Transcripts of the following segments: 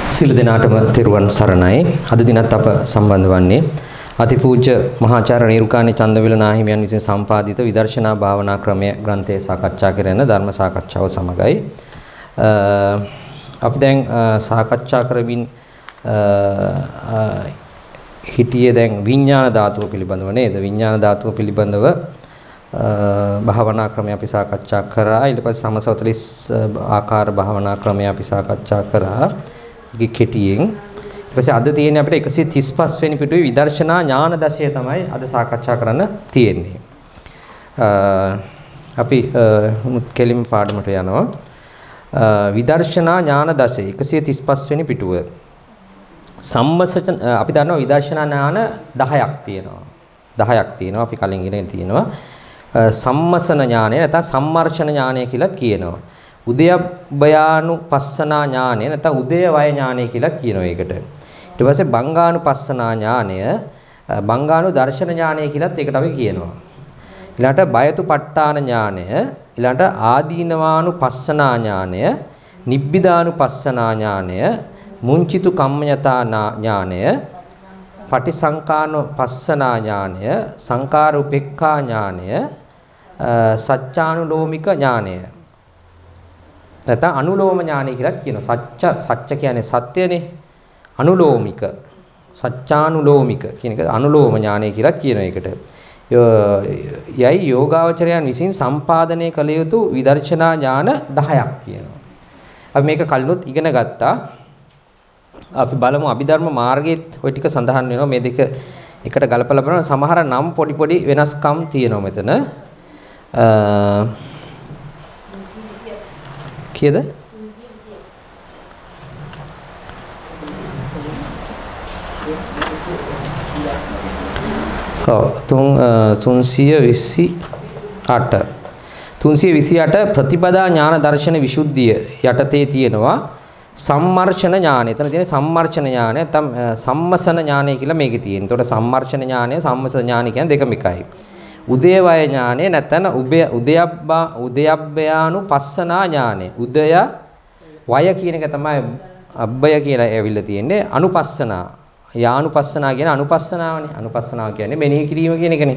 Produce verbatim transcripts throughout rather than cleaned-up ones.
සිල් දෙනාටම තෙරුවන් සරණයි. අද දිනත් අප සම්බන්ධ වන්නේ අතිපූජ්‍ය මහාචාර්ය නිරුකාණී චන්දවිල නාහිමියන් විසින් සම්පාදිත විදර්ශනා භාවනා ක්‍රමය ග්‍රන්ථය සාකච්ඡා කරන ධර්ම සාකච්ඡාව සමගයි. අපි දැන් සාකච්ඡා කරමින් හිටියේ දැන් විඥාන ධාතුව පිළිබඳව නේද? විඥාන ධාතුව පිළිබඳව භාවනා ක්‍රමය අපි සාකච්ඡා කරා. ඊට පස්සේ සමසවතලිස් ආකාර භාවනා ක්‍රමය අපි සාකච්ඡා කරා. කෙටියෙන් ඊට පස්සේ අද තියෙන්නේ අපිට එකසිය තිස් පහ වෙනි පිටුවේ විදර්ශනා ඥාන දශය තමයි අද සාකච්ඡා කරන්න තියෙන්නේ. අපි කෙලිම පාඩමට යනවා. විදර්ශනා ඥාන දශය එකසිය තිස් පහ වෙනි පිටුව. සම්මසන අපි දන්නවා විදර්ශනා ඥාන දහයක් තියෙනවා. දහයක් තියෙනවා. අපි කලින් ඉගෙන තියෙනවා. සම්මසන ඥානය නැත්නම් සම්මර්ෂණ ඥානය කියලා කියනවා. උදයබ්බයානුපස්සනා ඥානය නැත්නම් උදයවය ඥානය කියලා කියනවා ඒකට. ඊට පස්සේ බංගානුපස්සනා ඥානය, බංගානු දර්ශන ඥානය කියලාත් ඒකට අපි කියනවා. ඊළඟට බයතුපට්ඨාන ඥානය, ඊළඟට ආදීනවානුපස්සනා ඥානය, නිබ්බිදානුපස්සනා ඥානය, මුංචිතු කම්මඤ්ඤතා ඥානය, පටිසංකානුපස්සනා ඥානය, සංකාර උපේක්ඛා ඥානය, සත්‍යානුලෝමික ඥානය නැත්නම් අනුලෝම ඥානය කියලා කියනවා. සත්‍ය සත්‍ය කියන්නේ සත්‍යනේ. අනුලෝමික සත්‍යානුලෝමික කියන එක අනුලෝම ඥානය කියලා කියනවා ඒකට. යයි යෝගාවචරයන් විසින් සම්පාදනය කළ යුතු විදර්ශනා ඥාන දහයක් තියෙනවා. අපි මේක කලිනුත් ඉගෙන ගත්තා. අපි බලමු අභිධර්ම මාර්ගයේත් ওই ටික සඳහන් වෙනවා. මේ දෙක එකට ගලපලා බලන සමහර නම් පොඩි පොඩි වෙනස්කම් තියෙනවා මෙතන. කීයද? ඔව් තුන්සිය විසි අට තුන්සිය විසි අට ප්‍රතිපදා ඥාන දර්ශන විසුද්ධිය යටතේ තියෙනවා සම්මර්ෂණ ඥානය. එතන තියෙන සම්මර්ෂණ ඥානය නැත්නම් සම්මසන ඥානය කියලා මේකේ තියෙන. ඒතකොට සම්මර්ෂණ ඥානය සම්මසන ඥානය කියන්නේ දෙකම එකයි. උදේවය ඥානය නැත්නම් උබය උදයබ්බා උදයබ්බයානුපස්සනා ඥානය. උදය වය කියන එක තමයි අබ්බය කියලා ඇවිල්ලා තියෙන්නේ. අනුපස්සනා යානුපස්සනා කියන අනුපස්සනාවනේ. අනුපස්සනාව කියන්නේ මෙනෙහි කිරීම කියන එකනේ.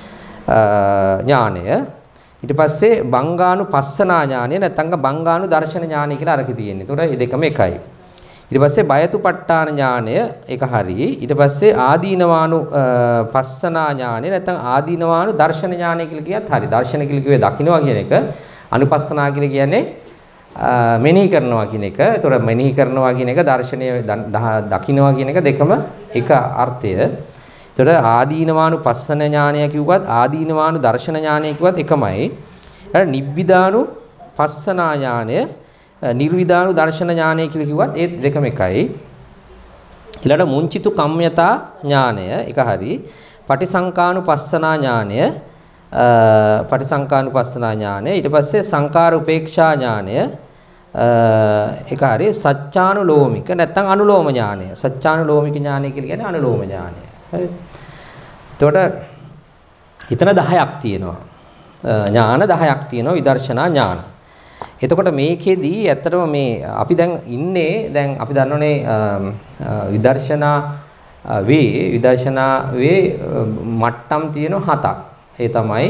ඥානය. ඊට පස්සේ බංගානුපස්සනා ඥානය නැත්නම් බංගානු දර්ශන ඥානය කියලා අරකේ තියෙන්නේ. ඒතකොට මේ දෙකම එකයි. ඊට පස්සේ බයතුපට්ඨාන ඥානය ඒක හරි. ඊට පස්සේ ආදීනවානු පස්සනා ඥානය නැත්නම් ආදීනවානු දර්ශන ඥානය කියලා කියත් හරි. දර්ශන කියලා කිව්වේ දකින්නවා කියන එක. අනුපස්සනා කියලා කියන්නේ මෙනෙහි කරනවා කියන එක. ඒතොර මෙනෙහි කරනවා කියන එක දර්ශනය දකින්නවා කියන එක දෙකම එක අර්ථය. ඒතොර ආදීනවානු පස්සන ඥානය කිව්වත් ආදීනවානු දර්ශන ඥානය කිව්වත් එකමයි. ඊට නිබ්බිදානු පස්සනා ඥානය නිර්විදානු දර්ශන ඥානය කියලා කිව්වත් ඒ දෙකම එකයි. ඊළඟ මුංචිතු කම්මඤ්ඤතා ඥානය ඒක හරි. පටිසංකානුපස්සනා ඥානය පටිසංකානුපස්සනා ඥානය ඊට පස්සේ සංකාර උපේක්ෂා ඥානය ඒක හරි. සත්‍යානුලෝමික නැත්නම් අනුලෝම ඥානය. සත්‍යානුලෝමික ඥානය කියලා කියන්නේ අනුලෝම ඥානය. හරි. එතකොට හිතන දහයක් තියෙනවා. ඥාන දහයක් තියෙනවා විදර්ශනා ඥාන. එතකොට මේකෙදී ඇත්තටම මේ අපි දැන් ඉන්නේ දැන් අපි දන්නෝනේ විදර්ශනා වේ විදර්ශනා වේ මට්ටම් තියෙන හතක්. ඒ තමයි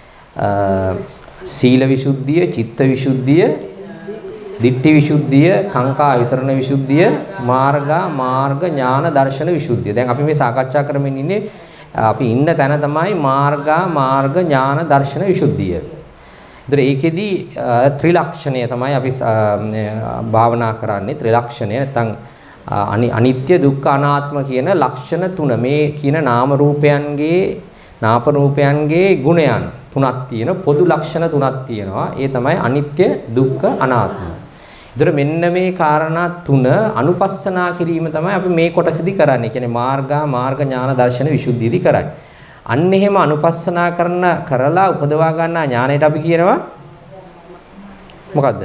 සීල විසුද්ධිය, චිත්ත විසුද්ධිය, දිට්ඨි විසුද්ධිය, කාංකා විතරණ විසුද්ධිය, මාර්ගා මාර්ග ඥාන දර්ශන විසුද්ධිය. දැන් අපි මේ සාකච්ඡා කරමින් ඉන්නේ අපි ඉන්න තැන තමයි මාර්ගා මාර්ග ඥාන දර්ශන විසුද්ධිය. ඒතර ඒකෙදී ත්‍රිලක්ෂණය තමයි අපි භාවනා කරන්නේ. ත්‍රිලක්ෂණය නැත්නම් අනිත්‍ය දුක්ඛ අනාත්ම කියන ලක්ෂණ තුන. මේ කියන නාම රූපයන්ගේ නාම රූපයන්ගේ ගුණයන් තුනක් තියෙන පොදු ලක්ෂණ තුනක් තියෙනවා. ඒ තමයි අනිත්‍ය දුක්ඛ අනාත්ම. ඒතර මෙන්න මේ කාරණා තුන අනුපස්සනා කිරීම තමයි අපි මේ කොටසදී කරන්නේ. කියන්නේ මාර්ගා මාර්ග ඥාන දර්ශන විසුද්ධියදී කරන්නේ. අන්න එහෙම අනුපස්සනා කරන කරලා උපදවා ගන්නා ඥාණයට අපි කියනවා මොකද්ද?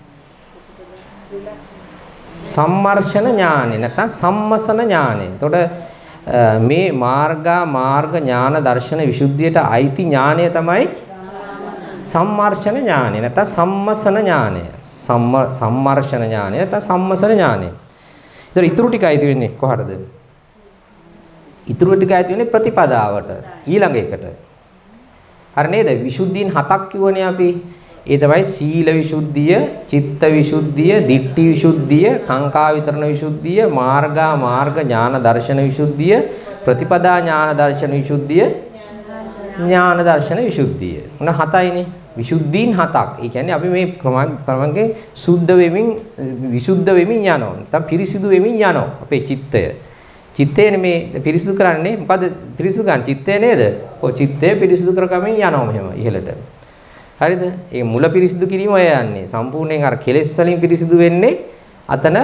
සම්මර්ෂණ ඥානෙ නැත්නම් සම්මසන ඥානෙ. එතකොට මේ මාර්ගා මාර්ග ඥාන දර්ශන විසුද්ධියට අයිති ඥානය තමයි සම්මර්ෂණ ඥානය නැත්නම් සම්මසන ඥානය. සම්මර්ෂණ ඥානය නැත්නම් සම්මසන ඥානය. ඒතර ඉතුරු ටික අයිති වෙන්නේ කොහටද? ඉතුරු ටික අයිති වෙන්නේ ප්‍රතිපදාවට ඊළඟ එකට. හරි නේද? විසුද්ධීන් හතක් කිව්වනේ අපි. ඒ තමයි සීල විසුද්ධිය, චිත්ත විසුද්ධිය, දිට්ඨි විසුද්ධිය, කාංකා විතරණ විසුද්ධිය, මාර්ගා මාර්ග ඥාන දර්ශන විසුද්ධිය, ප්‍රතිපදා ඥාන දර්ශන විසුද්ධිය, ඥාන දර්ශන විසුද්ධිය. මොන හතයිනේ? විසුද්ධීන් හතක්. ඒ කියන්නේ අපි මේ ක්‍රමයෙන් සුද්ධ වෙමින් විසුද්ධ වෙමින් යනවා. නැත්නම් පිරිසිදු වෙමින් යනවා අපේ චිත්තය. චිත්තේනේ මේ පිරිසිදු කරන්නේ. මොකද පිරිසිදු කරන්නේ චිත්තය නේද? ඔය චිත්තය පිරිසිදු කරගමින් යනවා මෙහෙම ඉහළට. හරිද? ඒ මුල පිරිසිදු කිරීම ඔය යන්නේ. සම්පූර්ණයෙන් අර කෙලෙස් වලින් පිරිසිදු වෙන්නේ අතන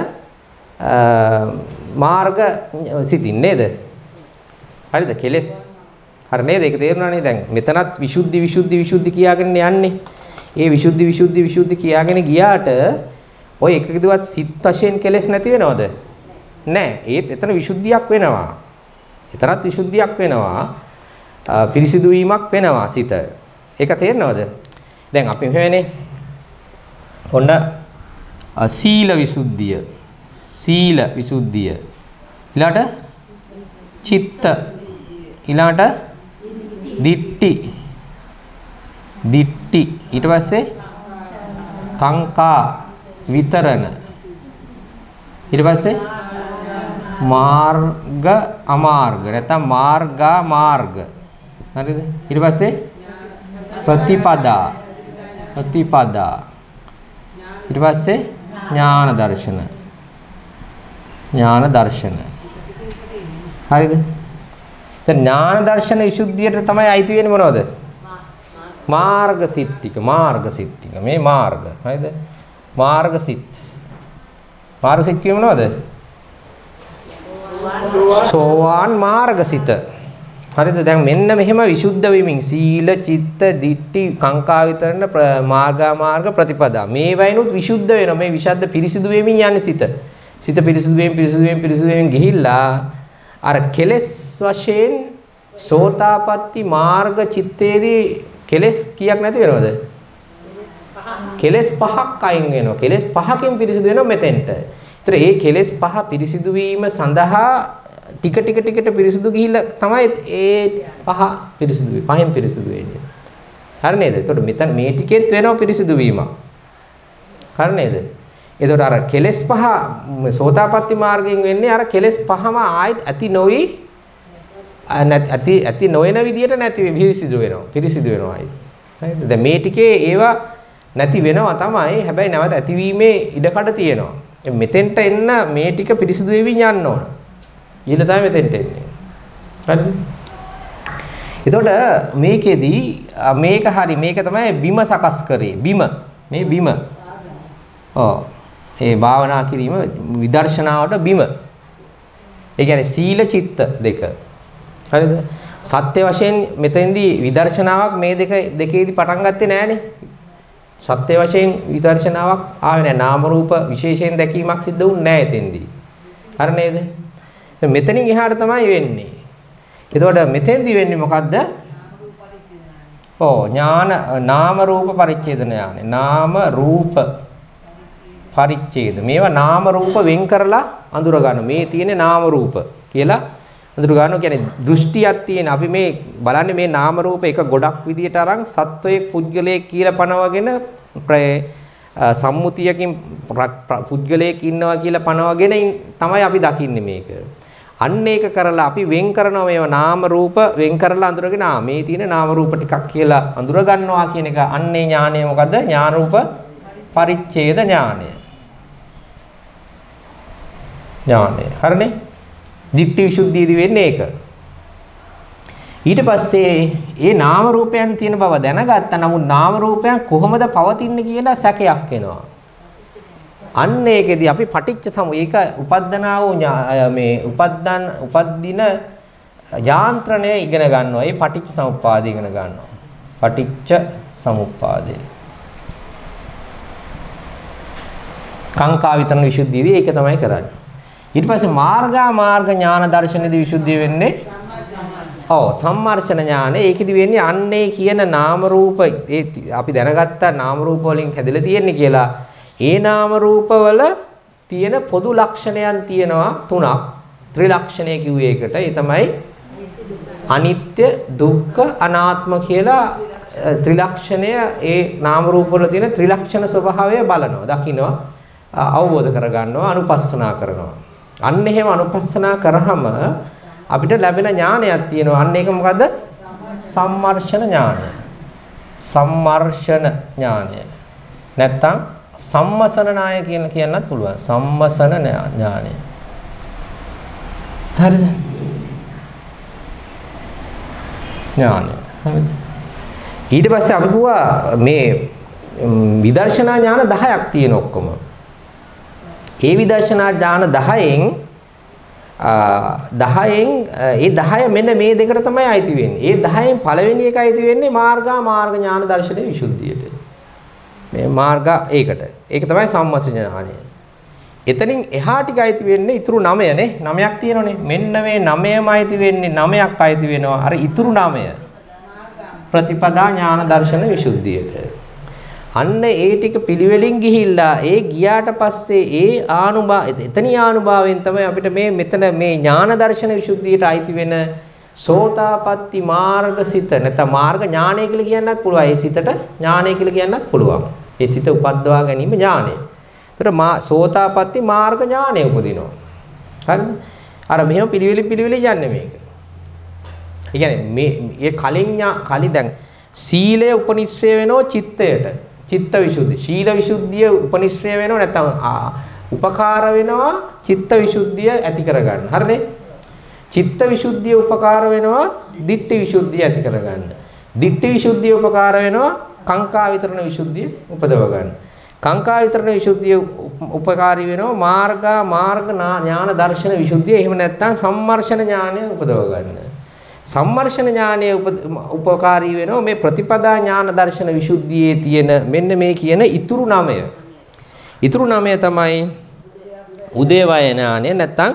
මාර්ග සිතින් නේද? හරිද? කෙලෙස් හරි නේද? ඒක තේරුණානේ දැන්. මෙතනත් විසුද්ධි විසුද්ධි විසුද්ධි කියාගෙන යන්නේ. ඒ විසුද්ධි විසුද්ධි විසුද්ධි කියාගෙන ගියාට ඔය එකකදවත් සිත් වශයෙන් කෙලෙස් නැති වෙනවද? නැහැ. ඒත් එතන විසුද්ධියක් වෙනවා. එතරම් විසුද්ධියක් වෙනවා. පිරිසිදු වීමක් වෙනවා සිත. ඒක තේරෙනවද? දැන් අපි මෙහෙමනේ. ඔන්න සීල විසුද්ධිය. සීල විසුද්ධිය. ඊළඟට චිත්ත. ඊළඟට දිට්ඨි. දිට්ඨි. ඊට පස්සේ කාංකා විතරණ. ඊට පස්සේ මාර්ග අමාර්ග නැත්නම් මාර්ගා මාර්ග. හරිද? ඊට පස්සේ ප්‍රතිපදා. ප්‍රතිපදා. ඊට පස්සේ ඥාන දර්ශන. ඥාන දර්ශන. හරිද? දැන් ඥාන දර්ශන විසුද්ධියට තමයි අයිති වෙන්නේ මොනවද? මාර්ග සිත් ටික. මාර්ග සිත් ටික. මේ මාර්ග. හරිද? මාර්ග සිත්. මාර්ග සිත් කියන්නේ මොනවද? සෝවාන් මාර්ගසිත. හරිද? දැන් මෙන්න මෙහෙම විසුද්ධ වෙමින් සීල, චිත්ත, දිට්ඨි, කාංකා විතරණ, මාර්ගා මාර්ග, ප්‍රතිපදා. මේ වයින්ුත් විසුද්ධ වෙනවා. මේ විසද්ද පිරිසිදු වෙමින් යන්නේ සිත. සිත පිරිසිදු වෙමින් පිරිසිදු වෙමින් පිරිසිදු වෙමින් ගිහිල්ලා අර කෙලෙස් වශයෙන් සෝතාපට්ටි මාර්ග චිත්තේදී කෙලෙස් කීයක් නැති වෙනවද? කෙලෙස් පහක් අයින් වෙනවා. කෙලෙස් පහකින් පිරිසිදු වෙනවා මෙතෙන්ට. ඒතර ඒ කෙලෙස් පහ පිරිසිදු වීම සඳහා ටික ටික ටිකට පිරිසිදු ගිහිල්ලා තමයි ඒ පහ පිරිසිදු වෙන්නේ. පහෙන් පිරිසිදු වෙන්නේ. හරි නේද? එතකොට මෙතන මේ ටිකෙත් වෙනවා පිරිසිදු වීම. හරි නේද? එතකොට අර කෙලෙස් පහ සෝතාපට්ටි මාර්ගයෙන් වෙන්නේ අර කෙලෙස් පහම ආයෙත් ඇති නොවි ඇති ඇති නොවන විදියට නැති පිරිසිදු වෙනවා. පිරිසිදු වෙනවා ආයෙත්. හරිද? දැන් මේ ටිකේ ඒවා නැති වෙනවා තමයි. හැබැයි නැවත ඇතිවීමේ ඉඩකඩ තියෙනවා. මෙතෙන්ට එන්න මේ ටික පිරිසිදු වෙමින් යන්න ඕන. ඊළ තමයි මෙතෙන්ට එන්නේ. හරිද? එතකොට මේකෙදී මේක හරි මේක තමයි බිම සකස් කරේ. බිම. මේ බිම. ඔව්. ඒ භාවනා කිරීම විදර්ශනාවට බිම. ඒ කියන්නේ සීල චිත්ත දෙක. හරිද? සත්‍ය වශයෙන් මෙතෙන්දී විදර්ශනාවක් මේ දෙක දෙකේදී පටන් ගත්තේ නෑනේ. සත්‍ය වශයෙන් විදර්ශනාවක් ආවේ නැහැ. නාම රූප විශේෂයෙන් දැකීමක් සිද්ධ වුන්නේ නැහැ එතෙන්දී. හරි නේද? දැන් මෙතනින් එහාට තමයි වෙන්නේ. එතකොට මෙතෙන්දී වෙන්නේ මොකද්ද? ඔව් ඥාන නාම රූප පරිච්ඡේද ඥානෙ. නාම රූප පරිච්ඡේද. මේවා නාම රූප වෙන් කරලා අඳුර ගන්න. මේ තියෙන්නේ නාම රූප කියලා අඳුර ගන්නවා. කියන්නේ දෘෂ්ටියක් තියෙන. අපි මේ බලන්නේ මේ නාම රූප එක ගොඩක් විදියට අරන් සත්වයේ පුද්ගලයෙක් කියලා පනවගෙන සම්මුතියකින් පුද්ගලයෙක් ඉන්නවා කියලා පනවගෙන තමයි අපි දකින්නේ මේක. අන්න ඒක කරලා අපි වෙන් කරනවා මේවා නාම රූප වෙන් කරලා අඳුරගෙන ආ මේ තියෙන නාම රූප ටිකක් කියලා අඳුර ගන්නවා කියන එක. අන්නේ ඥානය මොකද්ද? ඥාන රූප පරිච්ඡේද ඥානය. ඥානය. හරිනේ? දිට්ඨි විසුද්ධියදී වෙන්නේ ඒක. ඊට පස්සේ ඒ නාම රූපයන් තියෙන බව දැනගත්තා. නමුත් නාම රූපයන් කොහොමද පවතින්නේ කියලා සැකයක් එනවා. අන්න ඒකෙදී අපි පටිච්ච සමු ඒක උපද්දනා වූ මේ උපද්දන් උපද්දින යාන්ත්‍රණය ඉගෙන ගන්නවා. ඒ පටිච්ච සමුප්පාදය ඉගෙන ගන්නවා. පටිච්ච සමුප්පාදය. කාංකා විතරණ විසුද්ධියදී ඒක තමයි කරන්නේ. ඊට පස්සේ මාර්ගා මාර්ග ඥාන දර්ශනයේදී විසුද්ධිය වෙන්නේ ඔව් සම්මර්ෂණ ඥානෙ. ඒකෙදි වෙන්නේ අන්නේ කියන නාම රූප ඒ අපි දැනගත්ත නාම රූප වලින් හැදලා තියෙන්නේ කියලා. ඒ නාම රූප වල තියෙන පොදු ලක්ෂණයන් තියෙනවා තුනක්. ත්‍රිලක්ෂණය කිව්වේ ඒකට. ඒ තමයි අනිත්‍ය, දුක්ඛ, අනාත්ම කියලා ත්‍රිලක්ෂණය ඒ නාම රූප වල තියෙන ත්‍රිලක්ෂණ ස්වභාවය බලනවා, දකිනවා, අවබෝධ කරගන්නවා, අනුපස්සනා කරනවා. අන්න එහෙම අනුපස්සනා කරාම අපිට ලැබෙන ඥානයක් තියෙනවා. අන්න ඒක මොකද්ද? සම්මර්ෂණ ඥානය. සම්මර්ෂණ ඥානය. නැත්තම් සම්මසන ණය කියන කියන්නත් පුළුවන්. සම්මසන ඥානය. හරිද? ඥානය. හරිද? ඊට පස්සේ අපි කිව්වා මේ විදර්ශනා ඥාන දහයක් තියෙන ඔක්කොම. ඒ විදර්ශනා ඥාන දහයෙන් දහයෙන් ඒ දහය මෙන්න මේ දෙකට තමයි අයිති වෙන්නේ. ඒ දහයෙන් පළවෙනි එක අයිති වෙන්නේ මාර්ගා මාර්ග ඥාන දර්ශනයේ විසුද්ධියට. මේ මාර්ග ඒකට. ඒක තමයි සම්මස ඥානය. එතනින් එහා ටික අයිති වෙන්නේ ඊතුරු නවයනේ. නවයක් තියෙනවනේ. මෙන්න මේ නවයම අයිති වෙන්නේ නවයක් අයිති වෙනවා. අර ඊතුරු නවය ප්‍රතිපදා ඥාන දර්ශන විසුද්ධියට. අන්න ඒ ටික පිළිවෙලින් ගිහිල්ලා ඒ ගියාට පස්සේ ඒ ආනුභා එතනිය ආනුභාවයෙන් තමයි අපිට මේ මෙතන මේ ඥාන දර්ශන විසුද්ධියට අයිති වෙන සෝතාපට්ටි මාර්ගසිත නැත්නම් මාර්ග ඥානය කියලා කියන්නත් පුළුවන්. ඒ සිතට ඥානය කියලා කියන්නත් පුළුවන්. ඒ සිත උපද්දවා ගැනීම ඥානය. ඒතර මා සෝතාපට්ටි මාර්ග ඥානය උපදිනවා. හරිද? අර මෙහෙම පිළිවෙලින් පිළිවෙලින් යන්නේ මේක. ඒ කියන්නේ මේ ඒ කලින් කලි දැන් සීලය උපනිශ්‍රය වෙනෝ චිත්තයට. චිත්ත විසුද්ධි. ශීල විසුද්ධිය උපනිශ්‍රය වෙනව නැත්නම් උපකාර වෙනවා චිත්ත විසුද්ධිය ඇති කරගන්න. හරිනේ? චිත්ත විසුද්ධිය උපකාර වෙනවා දිට්ඨි විසුද්ධිය ඇති කරගන්න. දිට්ඨි විසුද්ධිය උපකාර වෙනවා කාංකා විතරණ විසුද්ධිය උපදව ගන්න. කාංකා විතරණ විසුද්ධිය උපකාරී වෙනවා මාර්ගා මාර්ග ඥාන දර්ශන විසුද්ධිය. එහෙම නැත්නම් සම්මර්ෂණ ඥානය උපදව ගන්න. සම්මර්ෂණ ඥානය උපකාරී වෙනවා මේ ප්‍රතිපදා ඥාන දර්ශන විසුද්ධියේ තියෙන මෙන්න මේ කියන ඊතුරු නාමය. ඊතුරු නාමය තමයි උදේවය ඥානය නැත්නම්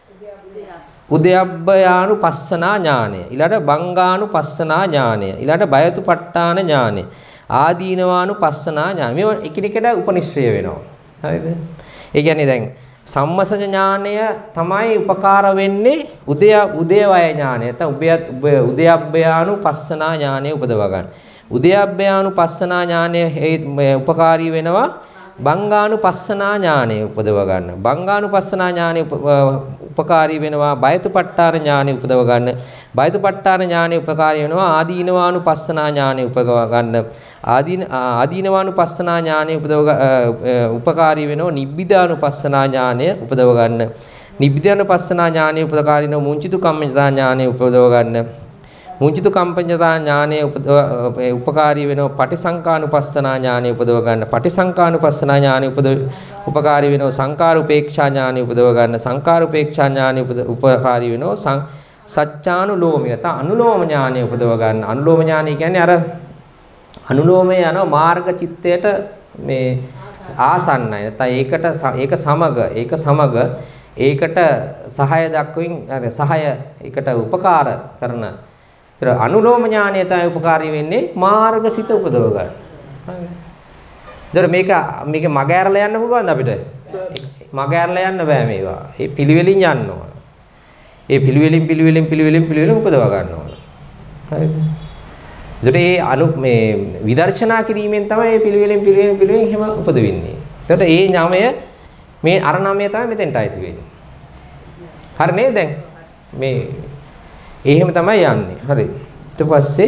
උද්‍යප්පයානුපස්සනා ඥානය. ඊළඟට බංගානුපස්සනා ඥානය. ඊළඟට බයතුපට්ඨාන ඥානය. ආදීනවානුපස්සනා ඥානය. මේවා එකිනෙකට උපනිශ්‍රය වෙනවා. හරිද? ඒ කියන්නේ දැන් සම්මස ඥානය තමයි උපකාර වෙන්නේ උදය උදේවය ඥානය. නැත්නම් උදයබ්බයානුපස්සනා ඥානය උපදව ගන්න. උදයබ්බයානුපස්සනා ඥානය උපකාරී වෙනවා බංගානුපස්සනා ඥානය උපදව ගන්න. බංගානුපස්සනා ඥානය උපකාරී වෙනවා බයතුපට්ඨාන ඥානය උපදව ගන්න. බයතුපට්ඨාන ඥානය උපකාරී වෙනවා ආදීනවානුපස්සනා ඥානය උපදව ගන්න. ආදීන ආදීනවානුපස්සනා ඥානය උපදව උපකාරී වෙනවා නිබ්බිදානුපස්සනා ඥානය උපදව ගන්න. නිබ්බිදානුපස්සනා ඥානය උපකාරී වෙනවා මුංචිතු කම්මඤ්ඤතා ඥානය උපදව ගන්න. මුංචිතු කම්පඤ්ඤතා ඥානය උපකාරී වෙනවා පටිසංකානුපස්සනා ඥානය උපදව ගන්න. පටිසංකානුපස්සනා ඥානය උපකාරී වෙනවා සංකාර උපේක්ෂා ඥානය උපදව ගන්න. සංකාර උපේක්ෂා ඥානය උපකාරී වෙනවා සත්‍යානුලෝමය නැත්නම් අනුලෝම ඥානය උපදව ගන්න. අනුලෝම ඥානය කියන්නේ අර අනුලෝමයේ යන මාර්ග චිත්තයට මේ ආසන්නයි. නැත්නම් ඒකට ඒක සමග ඒක සමග ඒකට සහාය දක්වමින් සහාය ඒකට උපකාර කරන ඒතර අනුලෝම ඥානය තමයි උපකාරී වෙන්නේ මාර්ගසිත උපදව ගන්න. හරිද? මේක මේක මග ඇරලා යන්න පුළුවන්ද අපිට? මග ඇරලා යන්න බෑ මේවා. ඒ පිළිවෙලින් යන්න ඕන. ඒ පිළිවෙලින් පිළිවෙලින් පිළිවෙලින් පිළිවෙලින් උපදව ගන්න ඕන. හරිද? ඒතර ඒ අනු මේ විදර්ශනා කිරීමෙන් තමයි මේ පිළිවෙලින් පිළිවෙලින් පිළිවෙලින් එහෙම උපදවින්නේ. ඒතර ඒ නාමය මේ අර නාමය තමයි මෙතෙන්ට ආйти වෙන්නේ. හරි නේද දැන්? මේ එහෙම තමයි යන්නේ. හරි. ඊට පස්සේ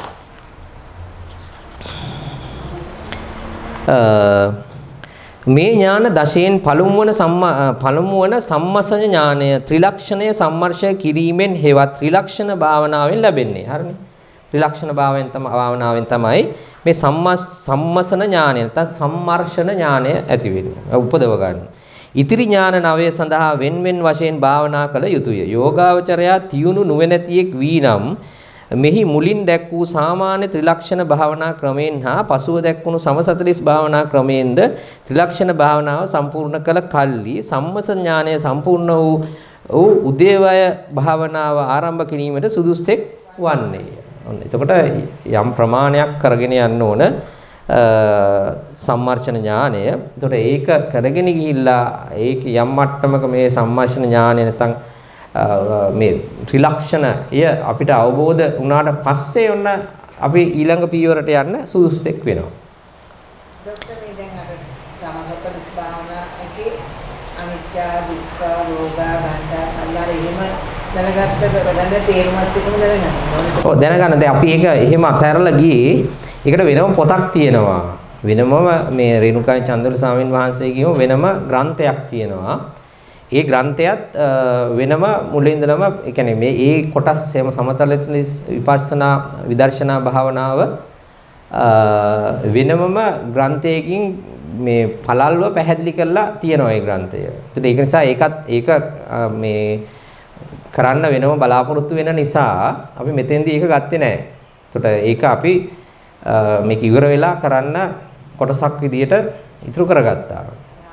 මේ ඥාන දශයෙන් පළමු වන පළමු වන සම්මසන ඥානය ත්‍රිලක්ෂණය සම්මර්ෂය කිරීමෙන් හේවත් ත්‍රිලක්ෂණ භාවනාවෙන් ලැබෙන්නේ. හරිනේ. ත්‍රිලක්ෂණ භාවයෙන් තමයි භාවනාවෙන් තමයි මේ සම්මස් සම්මසන ඥානය නැත්නම් සම්මර්ෂණ ඥානය ඇති වෙන්නේ. උපදව ගන්න. ඉතිරි ඥාන නවය සඳහා වෙන් වෙන් වශයෙන් භාවනා කළ යුතුය. යෝගාවචරයා තියුණු නුවණැතියෙක් වී නම් මෙහි මුලින් දැක් වූ සාමාන්‍ය ත්‍රිලක්ෂණ භාවනා ක්‍රමයෙන් හා පසුව දැක්වුණු සමසතලිස් භාවනා ක්‍රමයෙන්ද ත්‍රිලක්ෂණ භාවනාව සම්පූර්ණ කළ කල්ලි සම්මස ඥානය සම්පූර්ණ වූ උදේවය භාවනාව ආරම්භ කිරීමට සුදුස්සෙක් වන්නේ. ඔන්න එතකොට යම් ප්‍රමාණයක් කරගෙන යන්න ඕන සම්මර්ෂණ ඥානය. එතකොට ඒක කරගෙන ගිහිල්ලා ඒක යම් මට්ටමක මේ සම්මර්ෂණ ඥානය නැත්නම් මේ ත්‍රිලක්ෂණය අපිට අවබෝධ වුණාට පස්සේ ඔන්න අපි ඊළඟ පියවරට යන්න සුදුස්සෙක් වෙනවා. ડોક્ટર මේ දැන් අර සමහරවිට ස්භාවනාවේ අනිත්‍ය දුක්ඛ රෝග ගන්ධ සංඥා එහෙම දැනගත්තද වැඩන තේරුමත් එක්කම දැනගන්න. ඔව් දැනගන්න. දැන් අපි ඒක එහෙම අතහැරලා ගියේ ඒකට වෙනම පොතක් තියෙනවා. වෙනම මේ රේණුකායි චන්දරු ස්වාමීන් වහන්සේ කියව වෙනම ග්‍රන්ථයක් තියෙනවා. ඒ ග්‍රන්ථයත් වෙනම මුලින් ඉඳලම ඒ කියන්නේ මේ ඒ කොටස් එහෙම සමතල විපස්සනා විදර්ශනා භාවනාව වෙනමම ග්‍රන්ථයකින් මේ පළල්ව පැහැදිලි කරලා තියෙනවා ඒ ග්‍රන්ථය. ඒත් ඒක නිසා ඒකත් ඒක මේ කරන්න වෙනම බලාපොරොත්තු වෙන නිසා අපි මෙතෙන්දී ඒක ගත්තේ නැහැ. ඒකට ඒක අපි මේක ඉවර වෙලා කරන්න කොටසක් විදියට ඉතුරු කරගත්තා.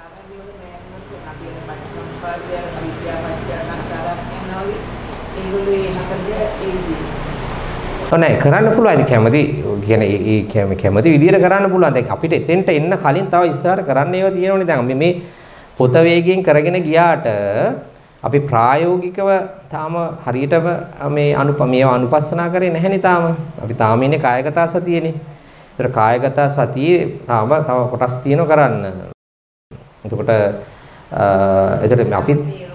ඔනේ කරන්න පුළුවන් කැමති කියන්නේ ඒ කැමති විදියට කරන්න පුළුවන්. දැන් අපිට එතෙන්ට එන්න කලින් තව ඉස්සරහට කරන්න ඒවා තියෙනවනේ. දැන් මේ පොත වේගයෙන් කරගෙන ගියාට අපි ප්‍රායෝගිකව තාම හරියටම මේ අනුප මේවා අනුපස්සනා කරේ නැහැනේ තාම. අපි තාම ඉන්නේ කායගත සතියේනේ. ඒතර කායගත සතියේ තාම තව කොටස් තියෙනවා කරන්න. එතකොට එතකොට අපි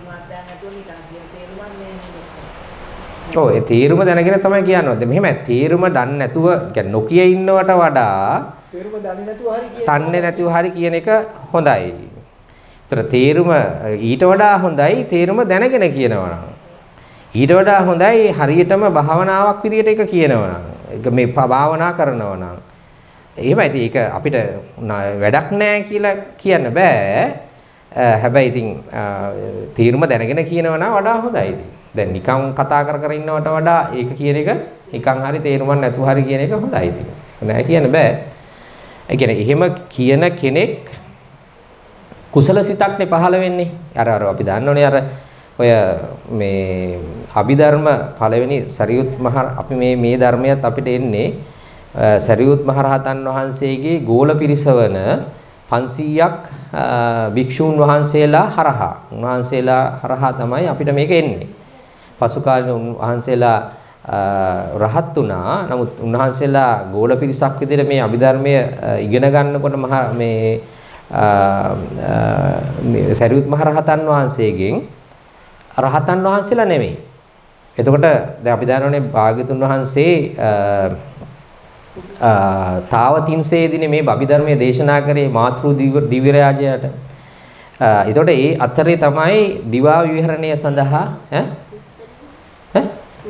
ඔව් ඒ තීරුම දැනගෙන තමයි කියන්නේ. දැන් මෙහෙම තීරුම දන්නේ නැතුව කියන්නේ නොකිය ඉන්නවට වඩා තීරුම දන්නේ නැතුව හරි කියන තන්නේ නැතුව හරි කියන එක හොඳයි. ඒතර තීරුම ඊට වඩා හොඳයි තීරුම දැනගෙන කියනවා නම්. ඊට වඩා හොඳයි හරියටම භාවනාවක් විදියට ඒක කියනවා නම්. ඒක මේ භාවනා කරනවා නම්. එහෙමයි. ඉතින් ඒක අපිට වැඩක් නැහැ කියලා කියන්න බෑ. හැබැයි ඉතින් තීරුම දැනගෙන කියනවා නම් වඩා හොඳයි ඉතින්. දැන් නිකන් කතා කර කර ඉන්නවට වඩා ඒක කියන එක නිකන් හරි තේරුමක් නැතුව හරි කියන එක හොඳයි ඉතින්. නෑ කියන්න බෑ. ඒ කියන්නේ එහෙම කියන කෙනෙක් කුසල සිතක්නේ පහළ වෙන්නේ. අර අර අපි දන්නෝනේ අර ඔය මේ අභිධර්ම පළවෙනි සරියුත් මහ අපි මේ මේ ධර්මයත් අපිට එන්නේ සරියුත් මහරහතන් වහන්සේගේ ගෝල පිරිසවන පන්සීයක් භික්ෂූන් වහන්සේලා හරහා උන්වහන්සේලා හරහා තමයි අපිට මේක එන්නේ. පසු කාලේ උන්වහන්සේලා රහත් වුණා. නමුත් උන්වහන්සේලා ගෝල පිරිසක් විදිහට මේ අභිධර්මය ඉගෙන ගන්නකොට මහ මේ සරියුත් මහරහතන් වහන්සේගෙන් රහතන් වහන්සේලා නෙමෙයි. එතකොට දැන් අපි දන්නවනේ භාග්‍යතුන් වහන්සේ තාවතින්සේදීනේ මේ අභිධර්මයේ දේශනා කරේ මාතෘ දිව්‍ය රාජයාට. එතකොට ඒ අතරේ තමයි දිවා විහරණය සඳහා ඈ ඈ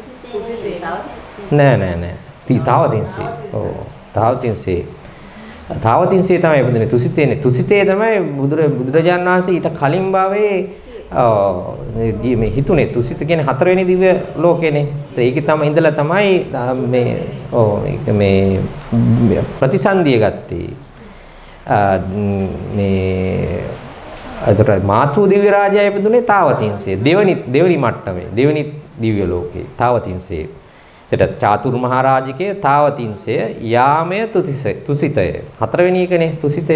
නෑ නෑ නෑ තාවතින්සේ. ඔව් තාවතින්සේ තාවතින්සේ තමයි ඉපදුනේ. තුසිතේනේ. තුසිතේ තමයි බුදුර බුදුරජාණන් වහන්සේ ඊට කලින් භවයේ මේ හිතුනේ තුසිත කියන්නේ හතරවෙනි දිව්‍ය ලෝකේනේ. ඒකේ තමයි ඉඳලා තමයි මේ ඔව් මේක මේ ප්‍රතිසන්දිය ගත්තේ. මේ අතට මාතෘ දිව්‍ය රාජයා ඉපදුනේ තාවතින්සේ. දෙවනි දෙවනි මට්ටමේ දෙවනි දිව්‍ය ලෝකේ තාවතින්සේ. එතට චාතුරු මහරජකේ තාවතින්සේ යාමය තුසිතය තුසිතය හතරවෙනි එකනේ තුසිතය.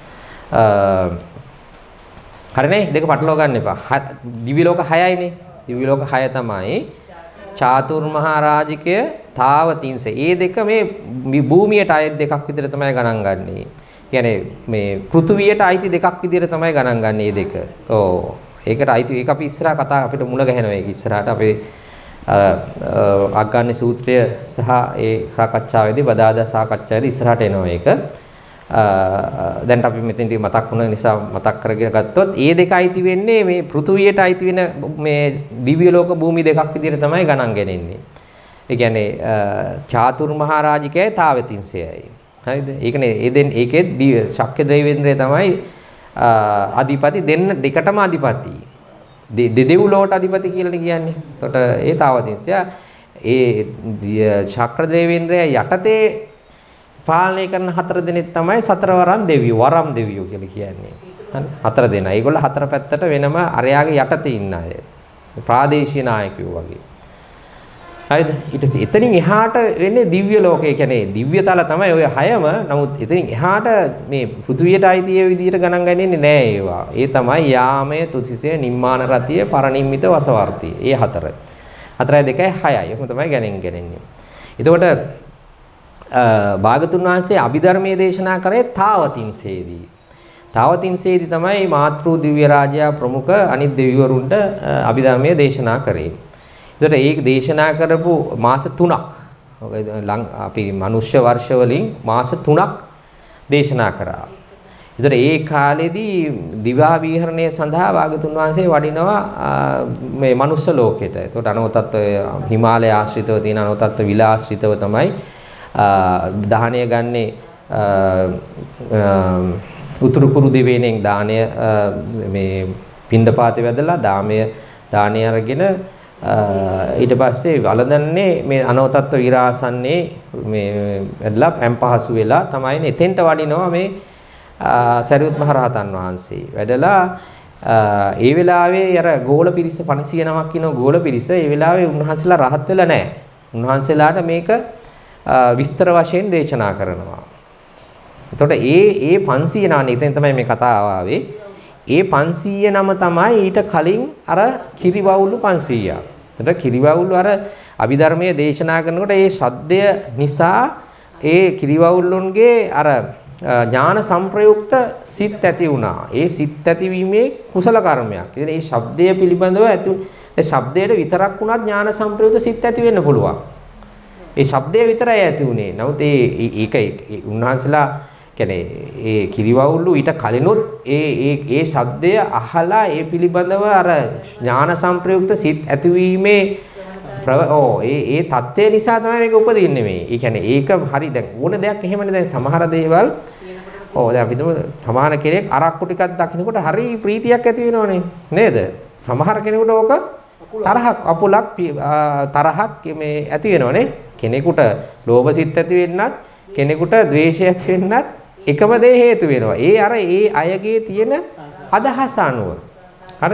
හරිනේ දෙක පටලවා ගන්න එපා. දිව්‍ය ලෝක හයයිනේ. දිව්‍ය ලෝක හය තමයි චාතුරු මහරජකය තාවතින්සේ. ඒ දෙක මේ භූමියට අයත් දෙකක් විදිහට තමයි ගණන් ගන්නෙ. කියන්නේ මේ පෘථුවියට අයිති දෙකක් විදිහට තමයි ගණන් ගන්න මේ දෙක. ඔව්. ඒකට අයිති ඒක අපි ඉස්සරහා කතා අපිට මුල ගැහෙනවා ඒක ඉස්සරහට අපේ අග්ගාණ්‍ය සූත්‍රය සහ ඒ සාකච්ඡාවේදී බදාදා සාකච්ඡාවේදී ඉස්සරහට එනවා ඒක. දැන් අපි මෙතෙන්දී මතක් වුණ නිසා මතක් කරගෙන ගත්තොත් ඒ දෙක අයිති වෙන්නේ මේ පෘථුවියට අයිති වෙන මේ දිව්‍ය ලෝක භූමි දෙකක් විදිහට තමයි ගණන් ගන්නේ. ඒ කියන්නේ චාතුරු මහරජකයයි තාවතින්සයයි. හරිද? ඒකනේ ඒ දෙන්න ඒකේ ශක්‍ය ද්‍රවේන්ද්‍රය තමයි අධිපති දෙන්න දෙකටම අධිපති. දෙදෙව්ලොවට අධිපති කියලානේ කියන්නේ. එතකොට ඒ තාවතින්සය ඒ ශක්‍ර ද්‍රවේන්ද්‍රය යටතේ පාලනය කරන හතර දෙනෙක් තමයි සතරවරන් දෙවියෝ වරම් දෙවියෝ කියලා කියන්නේ. හරි හතර දෙනා. ඒගොල්ලෝ හතර පැත්තට වෙනම අරයාගේ යටතේ ඉන්න අය. ප්‍රාදේශීය නායකයෝ වගේ. හරිද? ඊට පස්සේ එතනින් එහාට වෙන්නේ දිව්‍ය ලෝකය. කියන්නේ දිව්‍ය තල තමයි ඔය හයම. නමුත් එතනින් එහාට මේ පෘථුවියට අයිති ඒ විදිහට ගණන් ගන්නේ නෑ ඒවා. ඒ තමයි යාමය, තුසිසය, නිම්මාන රතිය, පරිනිම්මිත වසවර්තිය. ඒ හතර. හතරයි දෙකයි හයයි. එහෙම තමයි ගණන් ගන්නේ. එතකොට භාගතුන් වහන්සේ අභිධර්මයේ දේශනා කරේ තාවතින්සේදී. තාවතින්සේදී තමයි මාතෘ දිව්‍ය රාජයා ප්‍රමුඛ අනිත් දෙවිවරුන්ට අභිධර්මයේ දේශනා කරේ. ඒතර ඒක දේශනා කරපු මාස තුනක් අපි මනුෂ්‍ය වර්ෂ වලින් මාස තුනක් දේශනා කරා. ඒතර ඒ කාලෙදී දිවා විහරණය සඳහා භාගතුන් වහන්සේ වඩිනවා මේ මනුෂ්‍ය ලෝකෙට. ඒතකොට අනවතත්ව හිමාලය ආශ්‍රිතව තියෙන අනවතත්ව විලාශ්‍රිතව තමයි දාහණය ගන්නේ උතුරු කුරු දිවයිනෙන් දාණය මේ පින්ඩපාතේ වැදලා දාමය දාණය අරගෙන ඊට පස්සේ වළඳන්නේ මේ අනවතත්ව විරාසන්නේ මේ ඇදලා පැම්පහසු වෙලා තමයි එතෙන්ට වඩිනවා මේ සරියුත් මහ රහතන් වහන්සේ. වැඩලා ඒ වෙලාවේ අර ගෝල පිරිස පන්සිය නමක් ඉන්න ගෝල පිරිස ඒ වෙලාවේ උන්වහන්සේලා රහත් වෙලා නැහැ. උන්වහන්සේලාට මේක විස්තර වශයෙන් දේශනා කරනවා. එතකොට ඒ ඒ පන්සිය නානේ එතෙන් තමයි මේ කතාව ආවේ. ඒ පන්සිය නම තමයි ඊට කලින් අර කිරිවවුලු පන්සියයක්. එතකොට කිරිවවුලු අර අභිධර්මයේ දේශනා කරනකොට ඒ ශබ්දය නිසා ඒ කිරිවවුල්ලුන්ගේ අර ඥාන සංප්‍රයුක්ත සිත් ඇති වුණා. ඒ සිත් ඇතිවීමේ කුසල කර්මයක්. ඉතින් මේ ශබ්දය පිළිබඳව ඇති ඒ ශබ්දයට විතරක් වුණත් ඥාන සංප්‍රයුක්ත සිත් ඇති වෙන්න පුළුවන්. ඒ ශබ්දය විතරයි ඇති උනේ. නමුත් ඒ ඒක උන්වහන්සේලා කියන්නේ ඒ කිරිවවුල්ලු ඊට කලිනුත් ඒ ඒ ඒ ශබ්දය අහලා ඒ පිළිබඳව අර ඥාන සංප්‍රයුක්ත සිත් ඇතිවීමේ ඕ ඒ ඒ தත්ත්වය නිසා තමයි මේක උපදින්නේ මේ. ඒ කියන්නේ ඒක හරි දැන් ඕන දෙයක් එහෙමනේ දැන් සමහර දේවල් ඕ දැන් අපි හිතමු සමහර කෙනෙක් අරක්කු ටිකක් දකින්නකොට හරි ප්‍රීතියක් ඇති වෙනවනේ නේද? සමහර කෙනෙකුට ඕක තරහක් අපුලක් තරහක් මේ ඇති වෙනවනේ. කෙනෙකුට ලෝභ සිත් ඇති වෙන්නත් කෙනෙකුට ද්වේෂය ඇති වෙන්නත් එකම දේ හේතු වෙනවා. ඒ අර ඒ අයගේ තියෙන අදහස අනුව. හරි?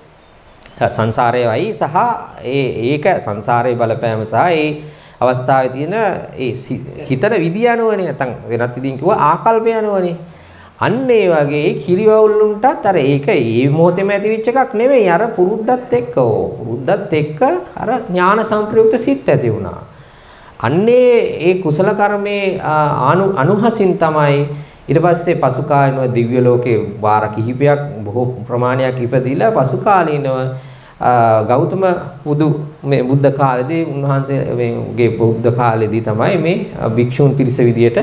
සංසාරයේයි සහ ඒ ඒක සංසාරයේ බලපෑම සහ ඒ අවස්ථාවේ තියෙන ඒ හිතන විදිය අනුවනේ නැත්නම් වෙනත් විදිහින් කිව්වා ආකල්පය අනුවනේ. අන්න ඒ වගේ කිරිවවුල්ලුන්ටත් අර ඒක ඒ මොහොතේම ඇතිවෙච්ච එකක් නෙවෙයි අර පුරුද්දත් එක්ක ඕ පුරුද්දත් එක්ක අර ඥාන සංප්‍රයුක්ත සිත් ඇති වුණා. අන්නේ ඒ කුසල කර්මයේ අනු අනුහසින් තමයි ඊට පස්සේ පසු කාලිනව දිව්‍ය ලෝකේ වාර කිහිපයක් බොහෝ ප්‍රමාණයක් ඉපදිලා පසු කාලිනව ගෞතම බුදු මේ බුද්ධ කාලේදී උන්වහන්සේගේ බුද්ධ කාලේදී තමයි මේ භික්ෂුන් පිරිස විදියට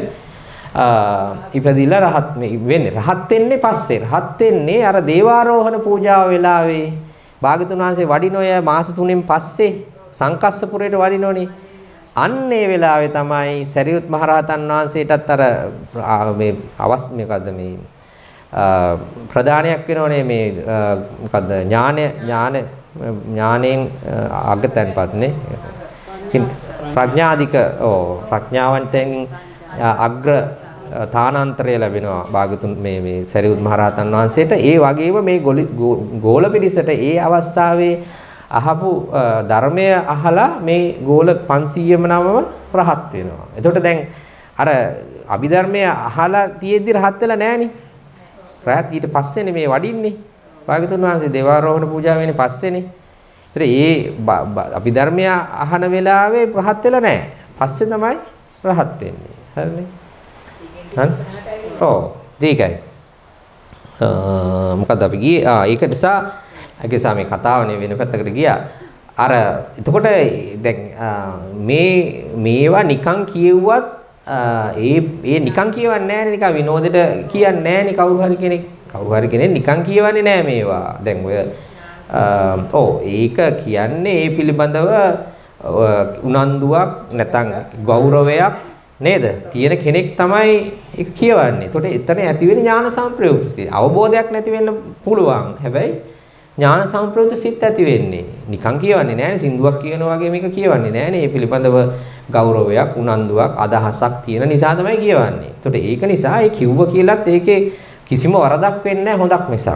ඉපදිලා රහත් වෙන්නේ. රහත් වෙන්නේ පස්සේ. රහත් වෙන්නේ අර දේවාරෝහණ පූජාව වෙලාවේ භාගතුන් වහන්සේ වඩිනෝය මාස තුනෙන් පස්සේ සංකස්සපුරයට වඩිනෝනේ. අන්න ඒ වෙලාවේ තමයි සරියුත් මහරහතන් වහන්සේටත් අර මේ අවස් මේකද මේ ප්‍රදානයක් වෙනවනේ මේ මොකද්ද ඥාන ඥාන ඥාණයෙන් අගතන්පත්නේ ප්‍රඥාධික ඕ ප්‍රඥාවන්තෙන් අග්‍ර තානාන්තරය ලැබෙනවා භාගතුන් මේ මේ සරියුත් මහරහතන් වහන්සේට. ඒ වගේම මේ ගෝල පිරිසට ඒ අවස්ථාවේ අහපු ධර්මය අහලා මේ ගෝල පන්සීයම නමම රහත් වෙනවා. එතකොට දැන් අර අභිධර්මය අහලා තියෙද්දි රහත් වෙලා නැහනේ. රහත් ඊට පස්සේනේ මේ වඩින්නේ. භාගතුන් වහන්සේ දේවාරෝහණ පූජාව වෙන්නේ පස්සේනේ. ඒතර ඒ අභිධර්මය අහන වෙලාවේ රහත් වෙලා නැහැ. පස්සේ තමයි රහත් වෙන්නේ. හරිනේ. හරි. ඔව්. ඒකයි. මොකද අපි ගියේ ආ ඒක නිසා ඒක නිසා මේ කතාවනේ වෙන පැත්තකට ගියා. අර එතකොට දැන් මේ මේවා නිකන් කියෙව්වත් ඒ ඒ නිකන් කියවන්නේ නැහැනේ නිකන් විනෝදෙට කියන්නේ නැහැනේ කවුරු හරි කෙනෙක්. කවුරු හරි කෙනෙක් නිකන් කියවන්නේ නැහැ මේවා. දැන් ඔය ඔව් ඒක කියන්නේ ඒ පිළිබඳව උනන්දුවක් නැත්නම් ගෞරවයක් නේද? තියෙන කෙනෙක් තමයි ඒක කියවන්නේ. එතකොට එතන ඇති වෙන ඥාන සංප්‍රයුක්තිය. අවබෝධයක් නැති වෙන්න පුළුවන්. හැබැයි ඥාන සංප්‍රයුක්ත සිත් ඇති වෙන්නේ. නිකන් කියවන්නේ නැහැනේ සින්දුවක් කියනවා වගේ මේක කියවන්නේ නැහැනේ. මේ පිළිබඳව ගෞරවයක්, උනන්දුවක්, අදහසක් තියෙන නිසා තමයි කියවන්නේ. එතකොට ඒක නිසා ඒ කිව්ව කියලාත් ඒකේ කිසිම වරදක් වෙන්නේ නැහැ හොඳක් මිසක්.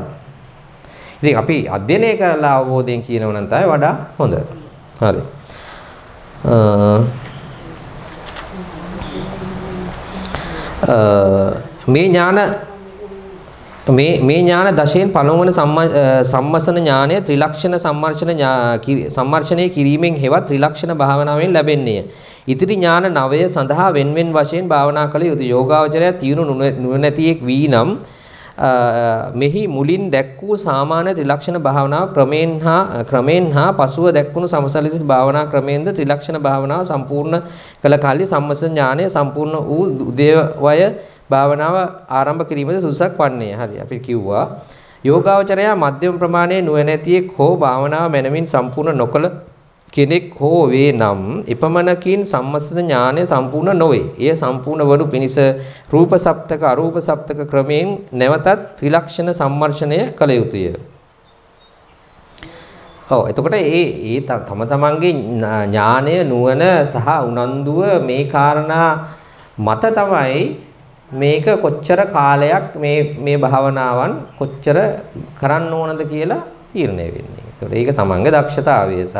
ඉතින් අපි අධ්‍යයනය කරලා අවබෝධයෙන් කියනවා නම් තමයි වඩා හොඳ. හරි. මේ ඥාන මේ මේ ඥාන දශයෙන් පළමුවන සම්මසන ඥානය ත්‍රිලක්ෂණ සම්මර්ෂණ සම්මර්ෂණය කිරීමෙන් හෙවත් ත්‍රිලක්ෂණ භාවනාවෙන් ලැබෙන්නේ. ඉතිරි ඥාන නවය සඳහා වෙන්වෙන් වශයෙන් භාවනා කළ යුතු යෝගාවචරය තියුණු නුවණැතියෙක් වී නම් මෙහි මුලින් දැක් වූ සාමාන්‍ය ත්‍රිලක්ෂණ භාවනාව ක්‍රමෙන් හා ක්‍රමෙන් හා පසුව දැක්වුණු සමසලිත භාවනා ක්‍රමෙන්ද ත්‍රිලක්ෂණ භාවනාව සම්පූර්ණ කළ කල්ලි සම්මසන ඥානය සම්පූර්ණ වූ උදේවය භාවනාව ආරම්භ කිරීමද සුදුසක් වන්නේ. හරි අපි කිව්වා යෝගාවචරය මධ්‍යම ප්‍රමාණයේ නුවණැතියෙක් හෝ භාවනාව මනමින් සම්පූර්ණ නොකළ කෙනෙක් හෝ වේ නම් එපමණකින් සම්මස්ත ඥානය සම්පූර්ණ නොවේ. එය සම්පූර්ණ වනු පිණිස රූප සප්තක අරූප සප්තක ක්‍රමයෙන් නැවතත් ත්‍රිලක්ෂණ සම්මර්ෂණය කළ යුතුය. ඔව් එතකොට ඒ ඒ තම තමන්ගේ ඥානය නුවණ සහ උනන්දුව මේ කාරණා මත තමයි මේක කොච්චර කාලයක් මේ මේ භාවනාවන් කොච්චර කරන්න ඕනද කියලා තීරණය වෙන්නේ. එතකොට ඒක තමන්ගේ දක්ෂතාවය සහ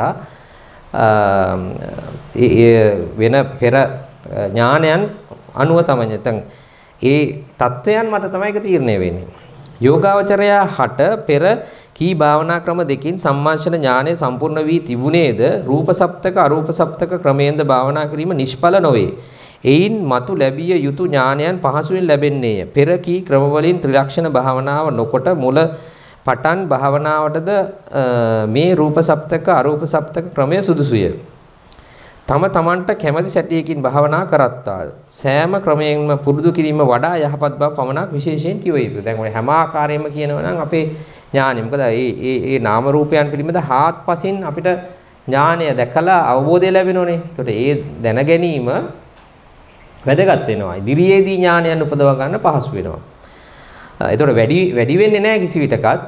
වෙන පෙර ඥානයන් අනුව තමයි නැත්නම් ඒ தත්වයන් මත තමයි ඒක තීරණය වෙන්නේ. යෝගාවචරයා හට පෙර කී භාවනා ක්‍රම දෙකින් සම්මාර්ෂණ ඥානය සම්පූර්ණ වී තිබුණේද රූප සප්තක අරූප සප්තක ක්‍රමයෙන්ද භාවනා කිරීම නිෂ්ඵල නොවේ. එයින් මතු ලැබිය යුතු ඥානයන් පහසුවෙන් ලැබෙන්නේය. පෙර කී ක්‍රමවලින් ත්‍රිලක්ෂණ භාවනාව නොකොට මුල පටන් භාවනාවටද මේ රූප සප්තක අරූප සප්තක ක්‍රමය සුදුසුය. තම තමන්ට කැමැති සැටියකින් භාවනා කරත්තා. සෑම ක්‍රමයෙන්ම පුරුදු කිරීම වඩා යහපත් බව පමණක් විශේෂයෙන් කිව යුතුයි. දැන් ඔය හැම ආකාරයෙන්ම කියනවා නම් අපේ ඥානෙ මොකද මේ මේ මේ නාම රූපයන් පිළිබඳ හාත්පසින් අපිට ඥානය දැකලා අවබෝධය ලැබෙනෝනේ. ඒතකොට ඒ දැන ගැනීම වැදගත් වෙනවා. ඉදිරියේදී ඥානයන් උපදව ගන්න පහසු වෙනවා. ඒතකොට වැඩි වැඩි වෙන්නේ නැහැ කිසි විටකත්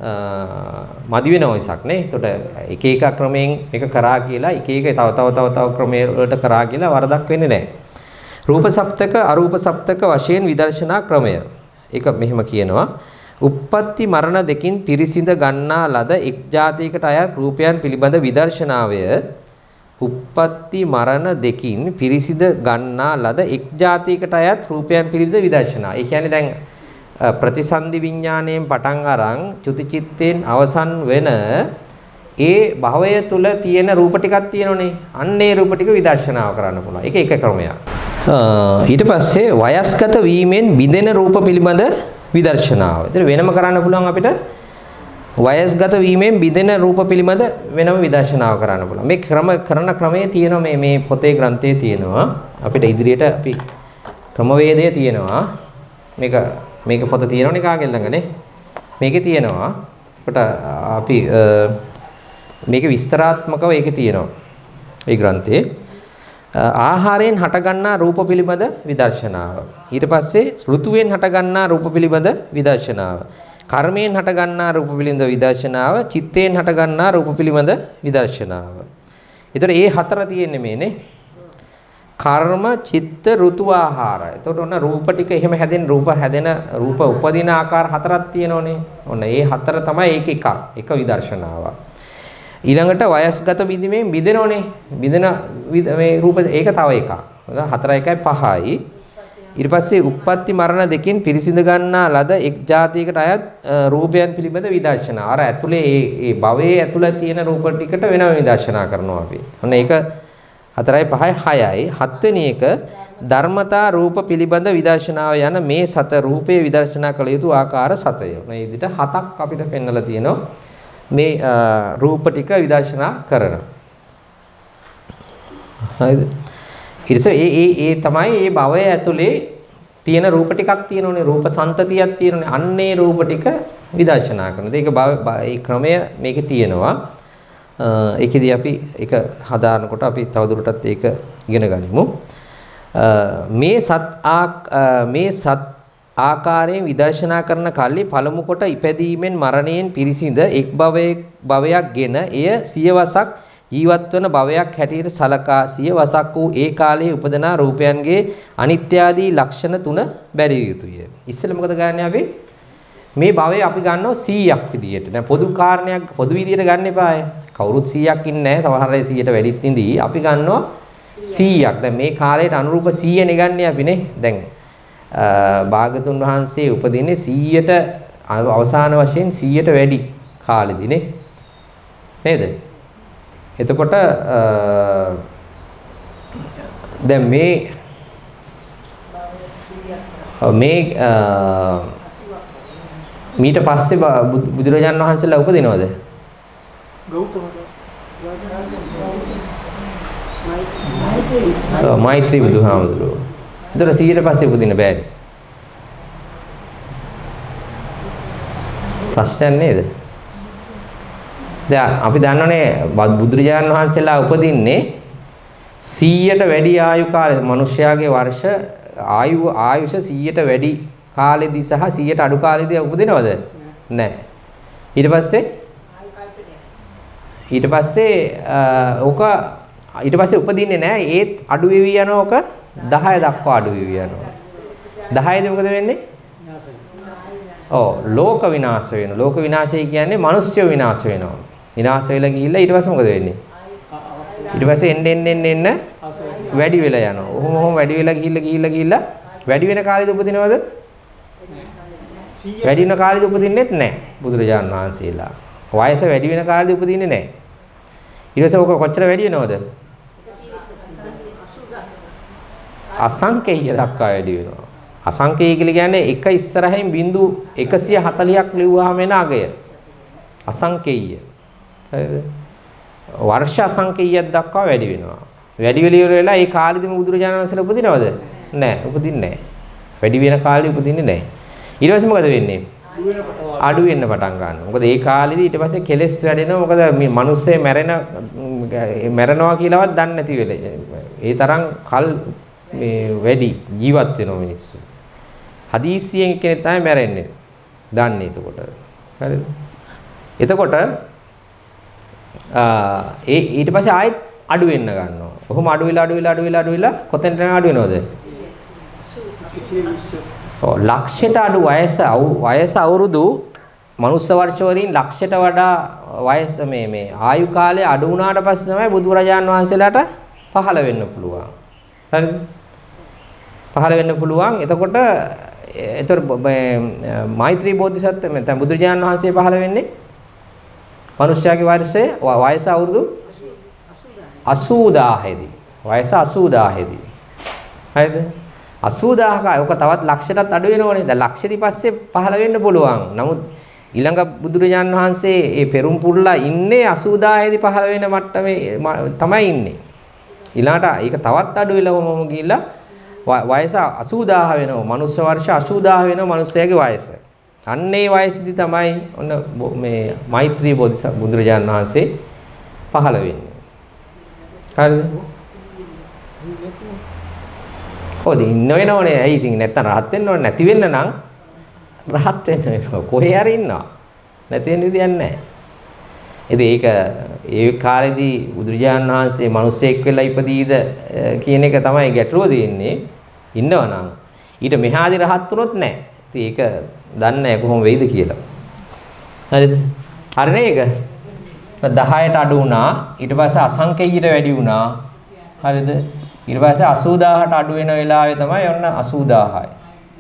මදි වෙන ඔයසක් නේ. ඒතකොට එක එක ක්‍රමයෙන් එක කරා කියලා එක එක තව තව තව තව ක්‍රමයේ වලට කරා කියලා වරදක් වෙන්නේ නැහැ. රූප සප්තක අරූප සප්තක වශයෙන් විදර්ශනා ක්‍රමය. ඒක මෙහෙම කියනවා. උප්පත්ති මරණ දෙකින් පිරිසිඳ ගන්නා ලද එක් ජාතියකට අයත් රූපයන් පිළිබඳ විදර්ශනාවය උප්පත්ති මරණ දෙකින් පිරිසිඳ ගන්නා ලද එක් ජාතියකට අයත් රූපයන් පිළිබඳ විදර්ශනා. ඒ කියන්නේ දැන් ප්‍රතිසන්දි විඥාණයෙන් පටන් අරන් චුති චිත්තෙන් අවසන් වෙන ඒ භවය තුල තියෙන රූප ටිකක් තියෙනෝනේ. අන්න ඒ රූප ටික විදර්ශනාව කරන්න පුළුවන්. ඒක එක ක්‍රමයක්. ඊට පස්සේ වයස්ගත වීමෙන් බිඳෙන රූප පිළිබඳ විදර්ශනාව. ඒතර වෙනම කරන්න පුළුවන් අපිට වයස්ගත වීමෙන් බිඳෙන රූප පිළිබඳ වෙනම විදර්ශනාව කරන්න පුළුවන්. මේ ක්‍රම කරන ක්‍රමයේ තියෙනවා මේ මේ පොතේ ග්‍රන්ථයේ තියෙනවා. අපිට ඉදිරියට අපි ක්‍රමවේදය තියෙනවා. මේක මේක පොත තියෙනවනේ කාගෙන් ළඟනේ. මේකේ තියෙනවා. ඒකට අපි මේක විස්තරාත්මකව ඒකේ තියෙනවා. ඒ ග්‍රන්ථයේ ආහාරයෙන් හටගන්නා රූප පිළිබඳ විදර්ශනාව. ඊට පස්සේ ඍතුවෙන් හටගන්නා රූප පිළිබඳ විදර්ශනාව. කර්මයෙන් හටගන්නා රූප පිළිබඳ විදර්ශනාව. චිත්තයෙන් හටගන්නා රූප පිළිබඳ විදර්ශනාව. ඒතර ඒ හතර තියෙන්නේ මේනේ. කර්ම, චිත්ත, ඍතු, ආහාර. එතකොට ඔන්න රූප ටික එහෙම හැදෙන රූප හැදෙන රූප උපදින ආකාර හතරක් තියෙනෝනේ. ඔන්න ඒ හතර තමයි ඒක එකක්. එක විදර්ශනාවක්. ඊළඟට වයස්ගත විදිමේ බිඳෙනෝනේ. බිඳෙන මේ රූප ඒක තව එකක්. හතර එකයි පහයි. ඊට පස්සේ උප්පත්ති මරණ දෙකෙන් පිරිසිඳ ගන්නා ලද එක් ජාතියකට අයත් රූපයන් පිළිබඳ විදර්ශනා. අර ඇතුලේ ඒ ඒ භවයේ ඇතුළේ තියෙන රූප ටිකට වෙනම විදර්ශනා කරනවා අපි. ඔන්න ඒක හතරයි පහයි හයයි. හත්වෙනි එක ධර්මතා රූප පිළිබඳ විදර්ශනාව යන මේ සත රූපේ විදර්ශනා කළ යුතු ආකාර සතය. මේ විදිහට හතක් අපිට පෙන්වලා තියෙනවා. මේ රූප ටික විදර්ශනා කරන. හරිද? ඊට පස්සේ ඒ ඒ ඒ තමයි මේ භවය ඇතුලේ තියෙන රූප ටිකක් තියෙනෝනේ. රූප සන්තතියක් තියෙනෝනේ. අන්නේ රූප ටික විදර්ශනා කරනවා. ඒක ඒ ක්‍රමය මේකේ තියෙනවා. ඒකෙදී අපි ඒක හදානකොට අපි තවදුරටත් ඒක ඉගෙන ගනිමු. මේ සත් මේ සත් ආකාරයෙන් විදර්ශනා කරන කල්ලි පළමු කොට ඉපැදීමෙන් මරණයෙන් පිරිසිඳ එක් භවයක් භවයක්ගෙන එය සියවසක් ජීවත් වන භවයක් හැටියට සලකා සියවසක් වූ ඒ කාලයේ උපදනා රූපයන්ගේ අනිත්‍ය ආදී ලක්ෂණ තුන බැලිය යුතුය. ඉස්සෙල්ලා මොකද ගන්න අපි? මේ භවය අපි ගන්නවා සීයක් විදියට. දැන් පොදු කාරණයක් පොදු විදියට ගන්න එපාය. කවුරුත් සීයක් ඉන්නේ නැහැ. සමහර අය සීයට වැඩිත් ඉඳී. අපි ගන්නවා සීයක්. දැන් මේ කාලයට අනුරූප සීය නෙගන්නේ අපිනේ. දැන් භාගතුන් වහන්සේ උපදින්නේ සීයට අවසාන වශයෙන් සීයට වැඩි කාලෙදිනේ. නේද? එතකොට දැන් මේ මේ මීට පස්සේ බුදුරජාණන් වහන්සේලා උපදිනවද? ගෞතම මෛත්‍රී බුදුහාමුදුරුවෝ. ඒතර සීයට පස්සේ උපදින්න බෑනේ. ප්‍රශ්නයක් නේද? දැන් අපි දන්නෝනේ බුදුරජාණන් වහන්සේලා උපදින්නේ සීයට වැඩි ආයු කාලේ. මිනිස්යාගේ වර්ෂ ආයු ආයුෂ සීයට වැඩි කාලෙදී සහ සීයට අඩු කාලෙදී උපදිනවද? නැහැ. ඊට පස්සේ ඊට පස්සේ ඕක ඊට පස්සේ උපදින්නේ නැහැ. ඒත් අඩු වෙවි යනවා. ඕක දහය දක්වා අඩු වෙවි යනවා. දහයේදී මොකද වෙන්නේ? ඔව් ලෝක විනාශ වෙනවා. ලෝක විනාශය කියන්නේ මිනිස්සු විනාශ වෙනවා. විනාශ වෙලා ගිහිල්ලා ඊට පස්සේ මොකද වෙන්නේ? ඊට පස්සේ එන්න එන්න එන්න එන්න වැඩි වෙලා යනවා. ඔහොම ඔහොම වැඩි වෙලා ගිහිල්ලා ගිහිල්ලා ගිහිල්ලා වැඩි වෙන කාලෙද උපදිනවද? වැඩි වෙන කාලෙද උපදින්නෙත් නැහැ බුදුරජාණන් වහන්සේලා. වයස වැඩි වෙන කාලෙද උපදින්නේ නැහැ. ඊට පස්සේ ඔක කොච්චර වැඩි වෙනවද? අසංකේය දක්වා වැඩි වෙනවා. අසංකේය කියලා කියන්නේ එක ඉස්සරහින් බිංදු එකසිය හතළිහක් ලිව්වහම එන අගය. අසංකේය. හරිද? වර්ෂ අසංකේයයක් දක්වා වැඩි වෙනවා. වැඩි වෙලා ඒ කාලෙදිම බුදුරජාණන් වහන්සේලා උපදිනවද? නැහැ, උපදින්නේ නැහැ. වැඩි වෙන කාලෙදි උපදින්නේ නැහැ. ඊට පස්සේ මොකද වෙන්නේ? අඩු වෙන්න පටන් ගන්නවා. මොකද ඒ කාලෙදි ඊට පස්සේ කෙලෙස් වැඩෙනවා. මොකද මේ මිනිස්සේ මැරෙන මැරෙනවා කියලාවත් දන්නේ නැති වෙලේ. ඒ තරම් කල් මේ වැඩි ජීවත් වෙනවා මිනිස්සු. හදිස්සියෙන් කෙනෙක් තමයි මැරෙන්නේ. දන්නේ එතකොට. හරිද? එතකොට ඒ ඊට පස්සේ ආයෙත් අඩු වෙන්න ගන්නවා. කොහොම අඩු වෙලා අඩු වෙලා අඩු වෙලා අඩු වෙලා කොතෙන්ට අඩු වෙනවද? ඔව් ලක්ෂයට අඩු වයස වයස අවුරුදු මනුස්ස වර්ෂ වලින් ලක්ෂයට වඩා වයස මේ මේ ආයු කාලය අඩු වුණාට පස්සේ තමයි බුදුරජාණන් වහන්සේලාට පහළ වෙන්න පුළුවන්. හරිද? පහළ වෙන්න පුළුවන්. එතකොට ඒතර මෛත්‍රී බෝධිසත්ව නැත්නම් බුදුරජාණන් වහන්සේ පහළ වෙන්නේ මනුෂ්‍යයාගේ වර්ෂය වයස අවුරුදු අසූදාහේදී. වයස අසූදාහේදී. හරිද? අසූදාහක ඔක තවත් ලක්ෂයටත් අඩු වෙනවනේ. දැන් ලක්ෂෙදි පස්සේ පහළ වෙන්න පුළුවන්. නමුත් ඊළඟ බුදුරජාණන් වහන්සේ ඒ පෙරම් පුරලා ඉන්නේ අසූදාහේදී පහළ වෙන මට්ටමේ තමයි ඉන්නේ. ඊළාට ඒක තවත් අඩු වෙලා මොම ගිහිල්ලා වයස අසූදාහ වෙනවා. මනුස්ස වර්ෂ අසූදාහ වෙනවා මනුස්සයාගේ වයස. අන්න ඒ වයසේදී තමයි ඔන්න මේ මෛත්‍රී බෝධිසත්ව බුදුරජාණන් වහන්සේ පහළ වෙන්නේ. හරිද? ඔතන ඉන්න වෙනවනේ. ඇයි ඉතින් නැත්තම් රහත් වෙන්න ඕනේ. නැති වෙන්න නම් රහත් වෙන්න වෙනවා. කොහේ හරි ඉන්නවා. නැති වෙන්න විදියක් නැහැ. ඉතින් ඒක ඒ කාලේදී බුදුරජාණන් වහන්සේ මිනිස්සෙක් වෙලා ඉපදීද කියන එක තමයි ගැටලුව තියෙන්නේ. ඉන්නවනම් ඊට මෙහාදී රහත් වුණොත් නැහැ. ඉතින් ඒක දන්නේ නැහැ කොහොම වෙයිද කියලා. හරිද? හරිනේ ඒක. දහයට අඩු වුණා. ඊට පස්සේ අසංකේයයට වැඩි වුණා. හරිද? ඊට පස්සේ අසූදාහට අඩු වෙන වෙලාවේ තමයි ඔන්න අසූදාහයි.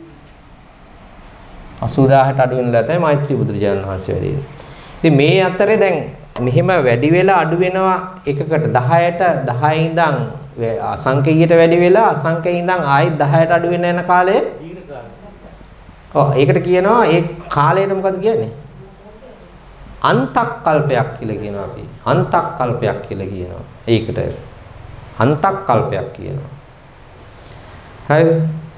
අසූදාහට අඩු වෙන වෙලාව තමයි මෛත්‍රී බුදුරජාණන් වහන්සේ වැඩි වෙන්නේ. ඉතින් මේ අතරේ දැන් මෙහෙම වැඩි වෙලා අඩු වෙනවා එකකට දහයට දහයේ ඉඳන් අසංකේයයට වැඩි වෙලා අසංකේයයෙන් ඉඳන් ආයෙත් දහයට අඩු වෙන යන කාලය දීර්ඝ කාලය. ඔව් ඒකට කියනවා ඒ කාලයට මොකද කියන්නේ? අන්තක් කල්පයක් කියලා කියනවා අපි. අන්තක් කල්පයක් කියලා කියනවා. ඒකට අන්තක් කල්පයක් කියනවා. හරිද?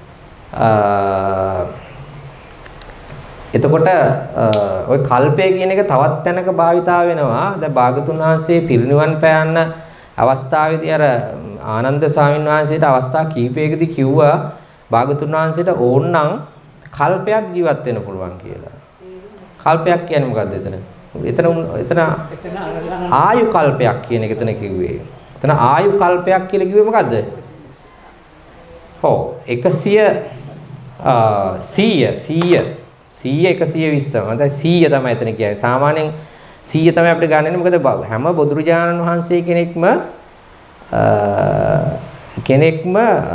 එතකොට ওই කල්පය කියන එක තවත් තැනක භාවිතා වෙනවා. දැන් භාගතුන් වහන්සේ පිරිනිවන් පෑන්න අවස්ථාවේදී අර ආනන්ද ස්වාමීන් වහන්සේට අවස්ථා කීපයකදී කිව්වා භාගතුන් වහන්සේට ඕනනම් කල්පයක් ජීවත් වෙන්න පුළුවන් කියලා. කල්පයක් කියන්නේ මොකද්ද එතන? එතන එතන ආයු කල්පයක් කියන එක එතන කිව්වේ. එතන ආයු කල්පයක් කියලා කිව්වේ මොකද්ද? ඔව් එකසිය සීය සීය සීය එකසිය විස්ස. මම දැන් සීය තමයි එතන කියන්නේ. සාමාන්‍යයෙන් සීය තමයි අපිට ගන්න. මොකද හැම බුදුරජාණන් වහන්සේ කෙනෙක්ම කෙනෙක්ම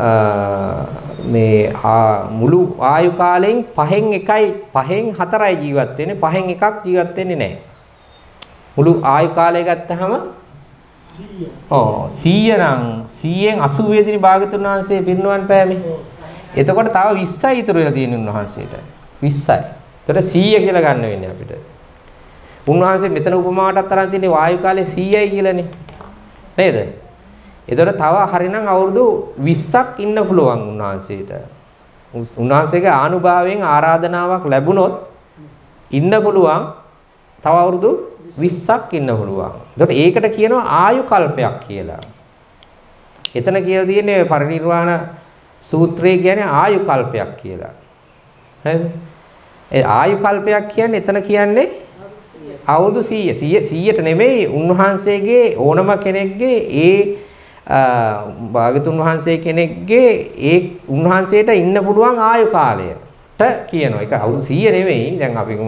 මේ මුළු ආයු කාලයෙන් පහෙන් එකයි පහෙන් හතරයි ජීවත් වෙන්නේ. පහෙන් එකක් ජීවත් වෙන්නේ නැහැ. මුළු ආයු කාලය ගත්තහම ඔව් සීය නම් සීයෙන් අසූ වෙනි භාගතුන් වහන්සේ පිරිනුවන් පෑමේ. එතකොට තව විස්සයි ඉතුරු වෙලා තියෙන උන්වහන්සේට. විස්සයි. එතකොට සීය කියලා ගන්න වෙන්නේ අපිට. උන්වහන්සේ මෙතන උපමාවටත් තරම් තියෙන්නේ වායු කාලේ සීයයි කියලානේ. නේද? එතකොට තව හරිනම් අවුරුදු විස්සක් ඉන්න පුළුවන් උන්වහන්සේට. උන්වහන්සේගේ ආනුභාවයෙන් ආරාධනාවක් ලැබුණොත් ඉන්න පුළුවන් තව අවුරුදු විස්සක් ඉන්න පුළුවන්. එතකොට ඒකට කියනවා ආයු කල්පයක් කියලා. එතන කියලා තියෙන්නේ පරිනිර්වාණ සූත්‍රයේ කියන්නේ ආයු කල්පයක් කියලා. හරිද? ඒ ආයු කල්පයක් කියන්නේ එතන කියන්නේ අවුරුදු සීය. සීයට නෙමෙයි උන්වහන්සේගේ ඕනම කෙනෙක්ගේ ඒ භාගතුන් වහන්සේ කෙනෙක්ගේ ඒ උන්වහන්සේට ඉන්න පුළුවන් ආයු කාලයට කියනවා. ඒක අවුරුදු සීය නෙමෙයි. දැන් අපි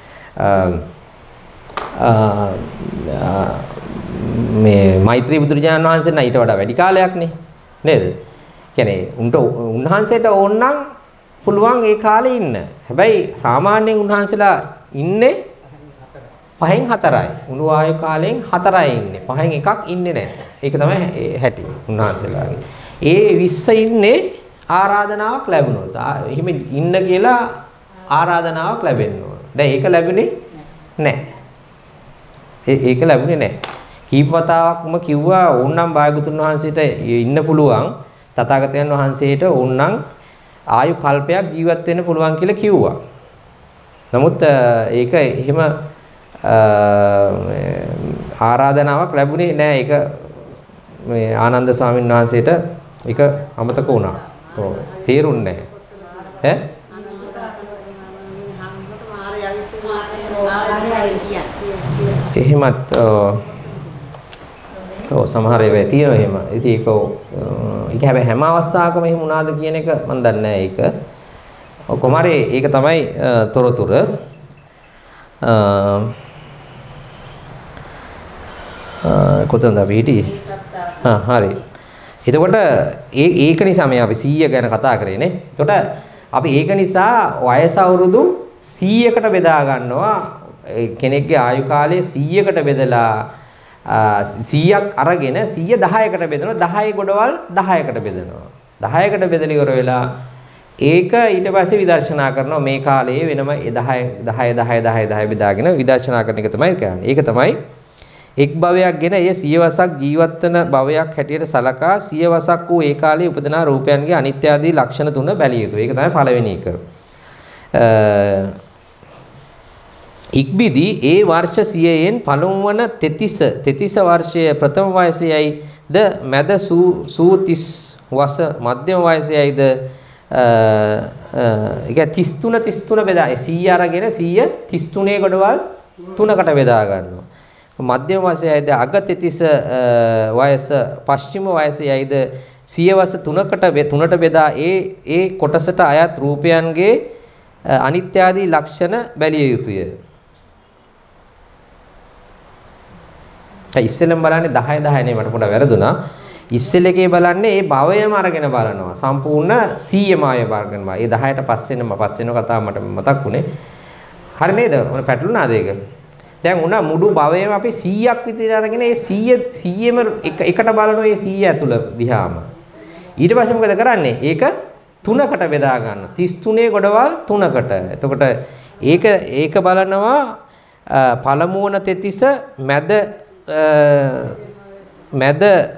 මේ මෛත්‍රී බුදුරජාණන් වහන්සේ නම් ඊට වඩා වැඩි කාලයක්නේ නේද? කියන්නේ උන්ට උන්වහන්සේට ඕනනම් පුළුවන් ඒ කාලේ ඉන්න. හැබැයි සාමාන්‍යයෙන් උන්වහන්සේලා ඉන්නේ පහෙන් හතරයි. මුළු ආයු කාලයෙන් හතරයි ඉන්නේ. පහෙන් එකක් ඉන්නේ නැහැ. ඒක තමයි හැටි උන්වහන්සේලාගේ. ඒ විස්ස ඉන්නේ ආරාධනාවක් ලැබුණොත්. එහෙම ඉන්න කියලා ආරාධනාවක් ලැබෙන්න ඕන. දැන් ඒක ලැබුණේ නැහැ. ඒක ලැබුණේ නැහැ. කීප වතාවක්ම කිව්වා ඕන්නම් භාගතුන් වහන්සේට ඉන්න පුළුවන්. තථාගතයන් වහන්සේට ඕන්නම් ආයු කල්පයක් ජීවත් වෙන්න පුළුවන් කියලා කිව්වා. නමුත් ඒක එහෙම ආරාධනාවක් ලැබුණේ නැහැ. ඒක මේ ආනන්ද ස්වාමීන් වහන්සේට ඒක අමතක වුණා. ඔව් තේරුන්නේ නැහැ. ඈ එහෙමත් ඔව් සමහර ඒවා තියෙනවා එහෙම. ඉතින් ඒක ඒක හැබැයි හැම අවස්ථාවකම එහෙම වුණාද කියන එක මම දන්නේ නැහැ ඒක. ඔව් කොමාරේ ඒක තමයි තොරතුර. කොතනද අපි හිටියේ? හා හරි. එතකොට ඒ ඒක නිසා මේ අපි සීය ගැන කතා කරේ නේ. එතකොට අපි ඒක නිසා වයස අවුරුදු සීයකට බෙදා ගන්නවා. කෙනෙක්ගේ ආයු කාලය සීයකට බෙදලා සීයක් අරගෙන සීය දහයකට බෙදනවා. දහය ගොඩවල් දහයකට බෙදනවා. දහයකට බෙදලා ඉවර වෙලා ඒක ඊට පස්සේ විදර්ශනා කරනවා. මේ කාලයේ වෙනම දහය දහය දහය දහය දහය බෙදාගෙන විදර්ශනා කරන එක තමයි කියන්නේ. ඒක තමයි එක් භවයක් ගෙන එය සියවසක් ජීවත් වන භවයක් හැටියට සලකා සියවසක් වූ ඒ කාලයේ උපදනා රූපයන්ගේ අනිත්‍ය ආදී ලක්ෂණ තුන බැලිය යුතුයි. ඒක තමයි පළවෙනි එක. ඉක්බිදී ඒ වර්ෂ සියයෙන් පළමු වන තෙතිස තෙතිස වර්ෂයේ ප්‍රථම වයසේයි ද මැද සූතිස් වස මධ්‍යම වයසේයිද ඒක තිස් තුන තිස් තුන බෙදා සීය අරගෙන සීය තිස් තුනේ ගොඩවල් තුනකට බෙදා ගන්නවා. මධ්‍යම වයසේයිද අග තෙතිස වයස පශ්චිම වයසේයිද සියවස තුනකට තුනට බෙදා ඒ ඒ කොටසට අයත් රූපයන්ගේ අනිත්‍ය ආදී ලක්ෂණ බැලිය යුතුය. ඉස්සෙල්ලම බලන්නේ දහය දහය නේ මට පොඩ්ඩක් වැරදුනා. ඉස්සෙල් එකේ බලන්නේ ඒ භවයම අරගෙන බලනවා. සම්පූර්ණ සීයමාය වර්ගන බව. ඒ දහයට පස්සෙන්ම පස්සෙන්ව කතාව මට මතක් වුණේ. හරි නේද? මොන පැටළුණාද ඒක? දැන් උනා මුඩු භවයම අපි සීයක් විතර අරගෙන ඒ සීය සීයෙම එකට බලනවා ඒ සීය ඇතුළ දිහාම. ඊට පස්සේ මොකද කරන්නේ? ඒක තුනකට බෙදා ගන්නවා. තිස් තුනේ ගොඩවල් තුනකට. එතකොට ඒක ඒක බලනවා පළමු වන තෙතිස මැද මැද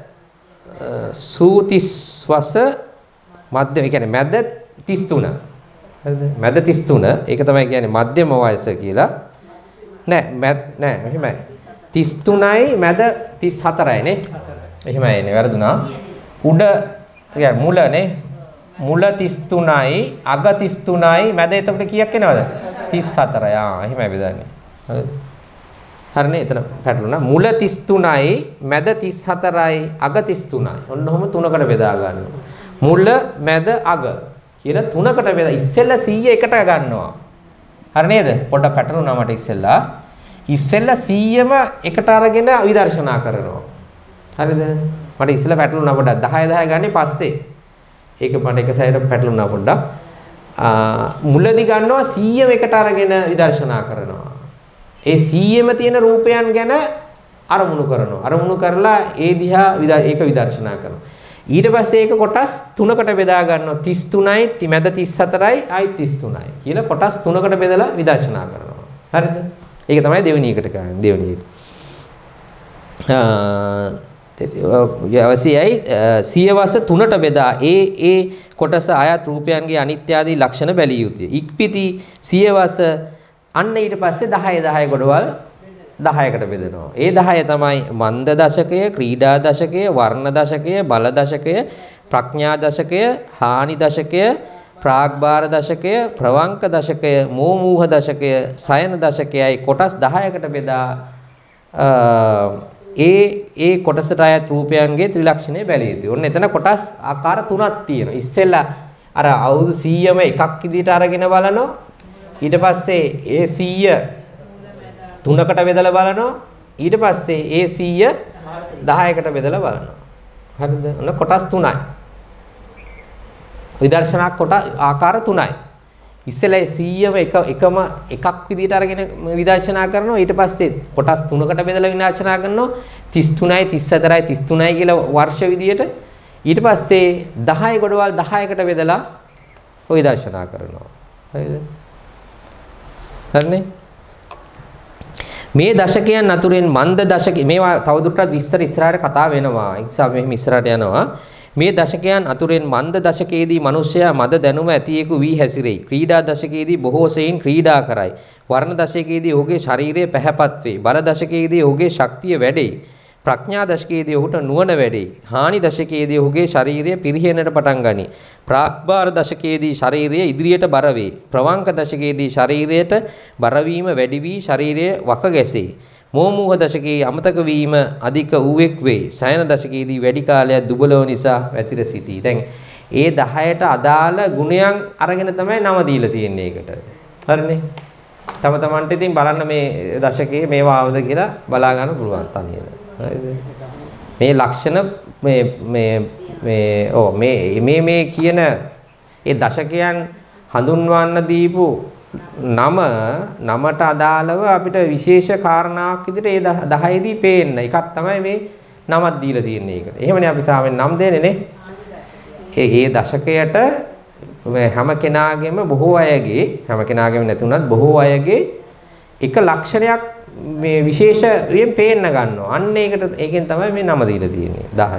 සූතිස් වස මධ්‍යම ඒ කියන්නේ මැද තිස් තුන. හරිද? මැද තිස් තුන ඒක තමයි කියන්නේ මධ්‍යම වයස කියලා. නෑ මැද නෑ එහෙමයි. තිස් තුනයි මැද තිස් හතරයි නේ. එහෙමයි නේ වැරදුනා. උඩ කියන්නේ මුලනේ. මුල තිස් තුනයි අග තිස් තුනයි මැද එතකොට කීයක් එනවද? තිස් හතරයි. ආ එහෙමයි බෙදන්නේ. හරිද? හරිනේ එතන පැටළුණා. මුල තිස් තුනයි මැද තිස් හතරයි අග තිස් තුනයි. ඔන්න ඔහොම තුනකට බෙදා ගන්නවා. මුල මැද අග කියලා තුනකට බෙදා ඉස්සෙල්ලා සීය එකට ගන්නවා. හරි නේද? පොඩ්ඩක් පැටළුණා මට ඉස්සෙල්ලා. ඉස්සෙල්ලා සීයම එකට අරගෙන විදර්ශනා කරනවා. හරිද? මට ඉස්සෙල්ලා පැටලුණා පොඩ්ඩක්. දහය දහය ගන්නේ පස්සේ. ඒක මට එක සැරේට පැටලුණා පොඩ්ඩක්. මුලදි ගන්නවා සීයම එකට අරගෙන විදර්ශනා කරනවා. ඒ සීයම තියෙන රූපයන් ගැන අරමුණු කරනවා. අරමුණු කරලා ඒ දිහා ඒක විදර්ශනා කරනවා. ඊට පස්සේ ඒක කොටස් තුනකට බෙදා ගන්නවා. තිස් තුනයි, මැද තිස් හතරයි, ආයි තිස් තුනයි කියලා කොටස් තුනකට බෙදලා විදර්ශනා කරනවා. හරිද? ඒක තමයි දෙවෙනි එකට කරන්නේ. දෙවෙනි එක. අවශ්‍යයි සියවස තුනට බෙදා ඒ ඒ කොටස අයත් රූපයන්ගේ අනිත්‍ය ආදී ලක්ෂණ බැලිය යුතුය. ඉක්පිති සියවස අන්න ඊට පස්සේ දහය දහය ගොඩවල් දහයකට බෙදෙනවා. ඒ දහය තමයි මන්ද දශකය, ක්‍රීඩා දශකය, වර්ණ දශකය, බල දශකය, ප්‍රඥා දශකය, හානි දශකය, ප්‍රාග්භාර දශකය, ප්‍රවංක දශකය, මෝමූහ දශකය, සයන දශකයයි කොටස් දහයකට බෙදා ඒ ඒ කොටසට අයත් රූපයන්ගේ ත්‍රිලක්ෂණය බැලිය යුතුයි. ඔන්න එතන කොටස් ආකාර තුනක් තියෙනවා. ඉස්සෙල්ලා අර අවුරුදු සීයම එකක් විදිහට අරගෙන බලනවා. ඊට පස්සේ ඒ සීය තුනකට බෙදලා බලනවා. ඊට පස්සේ ඒ සීය දහයකට බෙදලා බලනවා. හරිද? ඔන්න කොටස් තුනයි. විදර්ශනා කොට ආකාර තුනයි. ඉස්සෙල්ලා සීයම එක එකම එකක් විදිහට අරගෙන විදර්ශනා කරනවා. ඊට පස්සේ කොටස් තුනකට බෙදලා විදර්ශනා කරනවා. තිස් තුනයි, තිස් හතරයි, තිස් තුනයි කියලා වර්ෂ විදිහට. ඊට පස්සේ දහය ගොඩවල් දහයකට බෙදලා විදර්ශනා කරනවා. හරිද? හරිනේ? මේ දශකයන් අතුරෙන් මන්ද දශක මේවා තවදුරටත් විස්තර ඉස්සරහට කතා වෙනවා. ඒ නිසා මෙහෙම ඉස්සරහට යනවා. මේ දශකයන් අතුරෙන් මන්ද දශකයේදී මිනිසයා මද දැනුම ඇතියෙකු වී හැසිරෙයි. ක්‍රීඩා දශකයේදී බොහෝ සෙයින් ක්‍රීඩා කරයි. වර්ණ දශකයේදී ඔහුගේ ශරීරය පැහැපත් වේ. බල දශකයේදී ඔහුගේ ශක්තිය වැඩෙයි. ප්‍රඥා දශකයේදී ඔහුට නුවණ වැඩෙයි. හානි දශකයේදී ඔහුගේ ශරීරය පිරිහෙන්නට පටන් ගනී. ප්‍රාග්භාර දශකයේදී ශරීරය ඉදිරියට බර වේ. ප්‍රවංක දශකයේදී ශරීරයට බර වීම වැඩි වී ශරීරය වක ගැසෙයි. මෝමූහ දශකයේ අමතක වීම අධික වූෙක් වේ. සයන දශකයේදී වැඩි කාලයක් දුබලව නිසා වැතිර සිටී. දැන් ඒ දහයට අදාළ ගුණයන් අරගෙන තමයි නම දීලා තියෙන්නේ ඒකට. හරිනේ? තම තමන්ට ඉතින් බලන්න මේ දශකයේ මේවා ආවද කියලා බලා ගන්න පුළුවන් තනියම. හරිද? මේ ලක්ෂණ මේ මේ මේ ඕ මේ මේ මේ කියන ඒ දශකයන් හඳුන්වන්න දීපු නම නමට අදාළව අපිට විශේෂ කාරණාවක් විදිහට ඒ දහයේදී පේන්න එකක් තමයි මේ නමක් දීලා තියෙන්නේ ඒකට. එහෙමනේ අපි සාමාන්‍යයෙන් නම් දෙන්නේ නේ. ඒ ඒ දශකයට හැම කෙනාගේම බොහෝ අයගේ හැම කෙනාගේම නැතුණත් බොහෝ අයගේ එක ලක්ෂණයක් මේ විශේෂයෙන් පේන්න ගන්නවා. අන්න ඒකට ඒකෙන් තමයි මේ නම දීලා තියෙන්නේ දහය.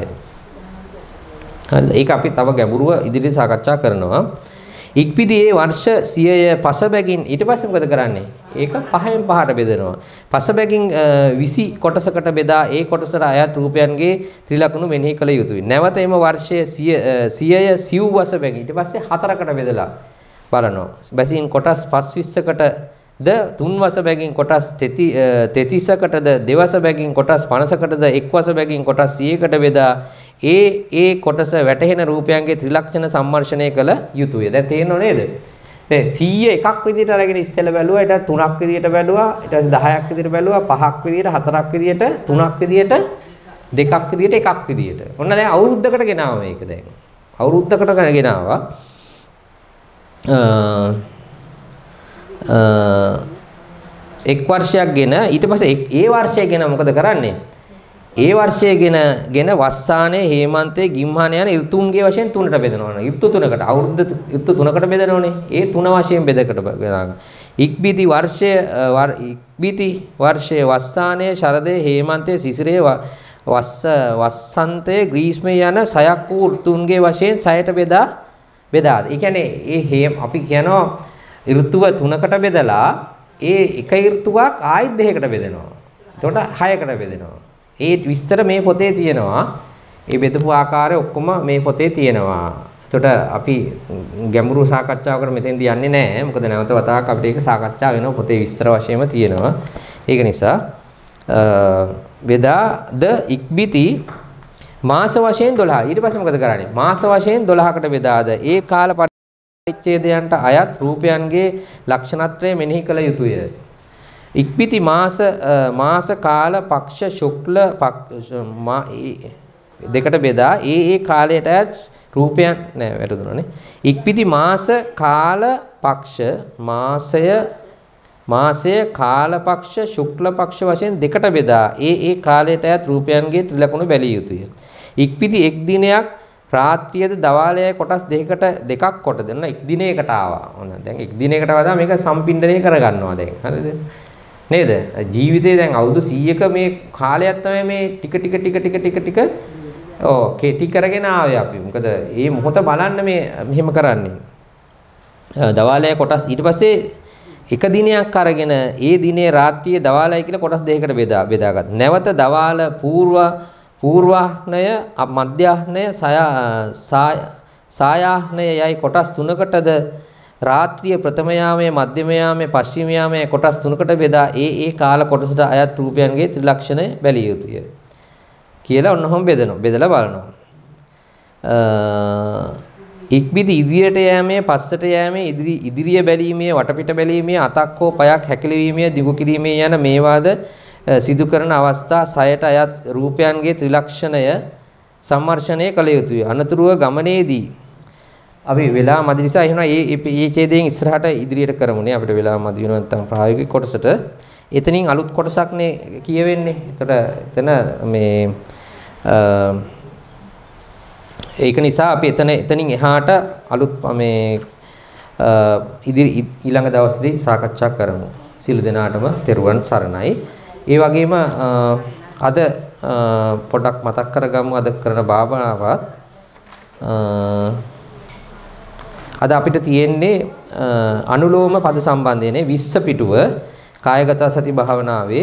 හරිද? ඒක අපි තව ගැඹුරුව ඉදිරියට සාකච්ඡා කරනවා. ඉක්පිදී වර්ෂ සියය පසබැගින් ඊට පස්සේ මොකද කරන්නේ? ඒක පහෙන් පහට බෙදනවා. පසබැගින් විසි කොටසකට බෙදා ඒ කොටසට අයත් රූපයන්ගේ ත්‍රිලක්ෂණ මෙනෙහි කළ යුතුයි. නැවත එම වර්ෂයේ සියය සිව් වසබැගින් ඊට පස්සේ හතරකට බෙදලා බලනවා. බැසින් කොටස් පස්විස්සකට ද තුන් වසබැගින් කොටස් තෙතිසකටද දෙවස බැගින් කොටස් පනසකටද එක් වසබැගින් කොටස් සියයකට බෙදා ඒ ඒ කොටස වැටහෙන රූපයන්ගේ ත්‍රිලක්ෂණ සම්මර්ෂණය කළ යුතුය. දැන් තේරෙනව නේද? දැන් සීය එකක් විදිහට අරගෙන ඉස්සෙල්ලා බැලුවා, ඊට තුනක් විදිහට බැලුවා, ඊට පස්සේ දහයක් විදිහට බැලුවා, පහක් විදිහට, හතරක් විදිහට, තුනක් විදිහට, දෙකක් විදිහට, එකක් විදිහට. ඔන්න දැන් අවුරුද්දකට ගෙනාවා මේක දැන්. අවුරුද්දකට ගෙනාවා. එක් වර්ෂයක් ගෙන ඊට පස්සේ ඒ වර්ෂය ගෙන මොකද කරන්නේ? ඒ වර්ෂය ගෙන ගෙන වස්සානයේ හේමන්තයේ ගිම්හාන යන ඍතුන්ගේ වශයෙන් තුනට බෙදනවා. ඍතු තුනකට අවුරුද්ද ඍතු තුනකට බෙදනෝනේ. ඒ තුන වශයෙන් බෙදකට බෙදාගන්න. ඉක්බිති වර්ෂය ඉක්බිති වර්ෂයේ වස්සානයේ ශරදයේ හේමන්තයේ සිසිරයේ වස්ස වස්සන්තයේ ග්‍රීෂ්මයේ යන සයක් වූ ඍතුන්ගේ වශයෙන් සයට බෙදා බෙදාද. ඒ කියන්නේ ඒ හේම අපි කියනවා ඍතුව තුනකට බෙදලා ඒ එක ඍතුවක් ආයෙත් දෙකකට බෙදනවා. එතකොට හයකට බෙදෙනවා. ඒ විස්තර මේ පොතේ තියෙනවා. ඒ බෙදපු ආකාරය ඔක්කොම මේ පොතේ තියෙනවා. එතකොට අපි ගැඹුරු සාකච්ඡාවකට මෙතෙන්දී යන්නේ නැහැ. මොකද නැවත වතාවක් අපිට ඒක සාකච්ඡා වෙනවා. පොතේ විස්තර වශයෙන්ම තියෙනවා. ඒක නිසා බෙදාද ඉක්බිති මාස වශයෙන් දොළහ. ඊට පස්සේ මොකද කරන්නේ? මාස වශයෙන් දොළහකට බෙදාද ඒ කාල පරිච්ඡේදයන්ට අයත් රූපයන්ගේ ලක්ෂණත්‍රය මෙනෙහි කළ යුතුය. ඉක්බිති මාස මාස කාල පක්ෂ ශුක්ල දෙකට බෙදා ඒ ඒ කාලයට අයත් රූපයන් නෑ වැරදුනනේ. ඉක්බිති මාස කාල පක්ෂ මාසය මාසය කාල පක්ෂ ශුක්ල පක්ෂ වශයෙන් දෙකට බෙදා ඒ ඒ කාලයට අයත් රූපයන්ගේ ත්‍රිලකුණු බැලිය යුතුය. ඉක්බිති එක් දිනයක් රාත්‍රියද දවාලයයි කොටස් දෙකකට දෙකක් කොට දෙන්න එක් දිනයකට ආවා. ඔන්න දැන් එක් දිනයකට වඩා මේක සම්පින්ඩණය කරගන්නවා දැන්. හරිද? නේද? ජීවිතේ දැන් අවුරුදු සීයක මේ කාලයක් තමයි මේ ටික ටික ටික ටික ටික ටික ඔව් කෙටි කරගෙන ආවේ අපි. මොකද මේ මොහොත බලන්න මේ මෙහෙම කරන්නේ. දවාලය කොටස් ඊට පස්සේ එක දිනයක් අරගෙන ඒ දිනේ රාත්‍රියේ දවාලයි කියලා කොටස් දෙකකට බෙදා බෙදාගත්තා. නැවත දවාල పూర్ව పూర్වාහ්නය මධ්‍යාහ්නය සායාහ්නය යයි කොටස් තුනකටද රාත්‍රිය ප්‍රථම යාමයේ මධ්‍යම යාමයේ පශ්චිම යාමයේ කොටස් තුනකට බෙදා ඒ ඒ කාල කොටසට අයත් රූපයන්ගේ ත්‍රිලක්ෂණය බැලිය යුතුය කියලා ඔන්නෝම බෙදනවා බෙදලා බලනවා. ඉක්බිති ඉදිරියට යෑමේ පස්සට යෑමේ ඉදිරි ඉදිරිය බැලීමේ වටපිට බැලීමේ අතක් හෝ පයක් හැකිලීමේ දිගු කිරීමේ යන මේවාද සිදු කරන අවස්ථා සයට අයත් රූපයන්ගේ ත්‍රිලක්ෂණය සම්මර්ෂණය කළ යුතුය. අනතුරුව ගමනේදී අපි වෙලා මදි නිසා එහෙනම් මේ මේ ඡේදයෙන් ඉස්සරහට ඉදිරියට කරමුනේ අපිට වෙලා මදි වෙනවා නැත්නම් ප්‍රායෝගික කොටසට එතනින් අලුත් කොටසක්නේ කියවෙන්නේ. එතකොට එතන මේ ඒක නිසා අපි එතන එතනින් එහාට අලුත් මේ ඉදිරි ඊළඟ දවසේදී සාකච්ඡා කරමු. සියලු දෙනාටම තෙරුවන් සරණයි. ඒ වගේම අද පොඩක් මතක් කරගමු අද කරන භාවනාවත් අද අපිට තියෙන්නේ අනුලෝම පද සම්බන්ධයනේ විස්ස පිටුව කායගත සති භාවනාවේ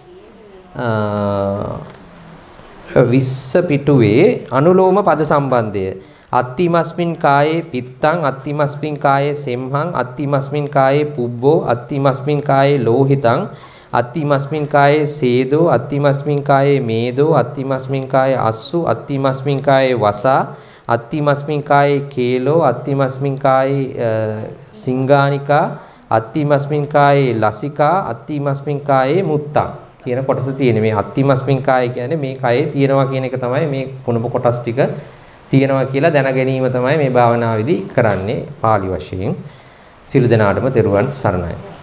විස්ස පිටුවේ අනුලෝම පද සම්බන්ධය අත්තිමස්මින් කායේ පිත්තං අත්තිමස්මින් කායේ සෙම්හං අත්තිමස්මින් කායේ පුබ්බෝ අත්තිමස්මින් කායේ ලෝහිතං අත්තිමස්මින් කායේ සේදෝ අත්තිමස්මින් කායේ මේදෝ අත්තිමස්මින් කායේ අස්සු අත්තිමස්මින් කායේ වසා අත්තිමස්මින් කායේ කේලෝ අත්තිමස්මින් කායේ සිංගානිකා අත්තිමස්මින් කායේ ලසිකා අත්තිමස්මින් කායේ මුත්තං කියන කොටස තියෙන මේ අත්තිමස්මින් කාය කියන්නේ මේ කයේ තියෙනවා කියන එක තමයි මේ කුණප කොටස් ටික තියෙනවා කියලා දැන ගැනීම තමයි මේ භාවනාවේදී කරන්නේ පාළි වශයෙන්. සියලු දෙනාටම තෙරුවන් සරණයි.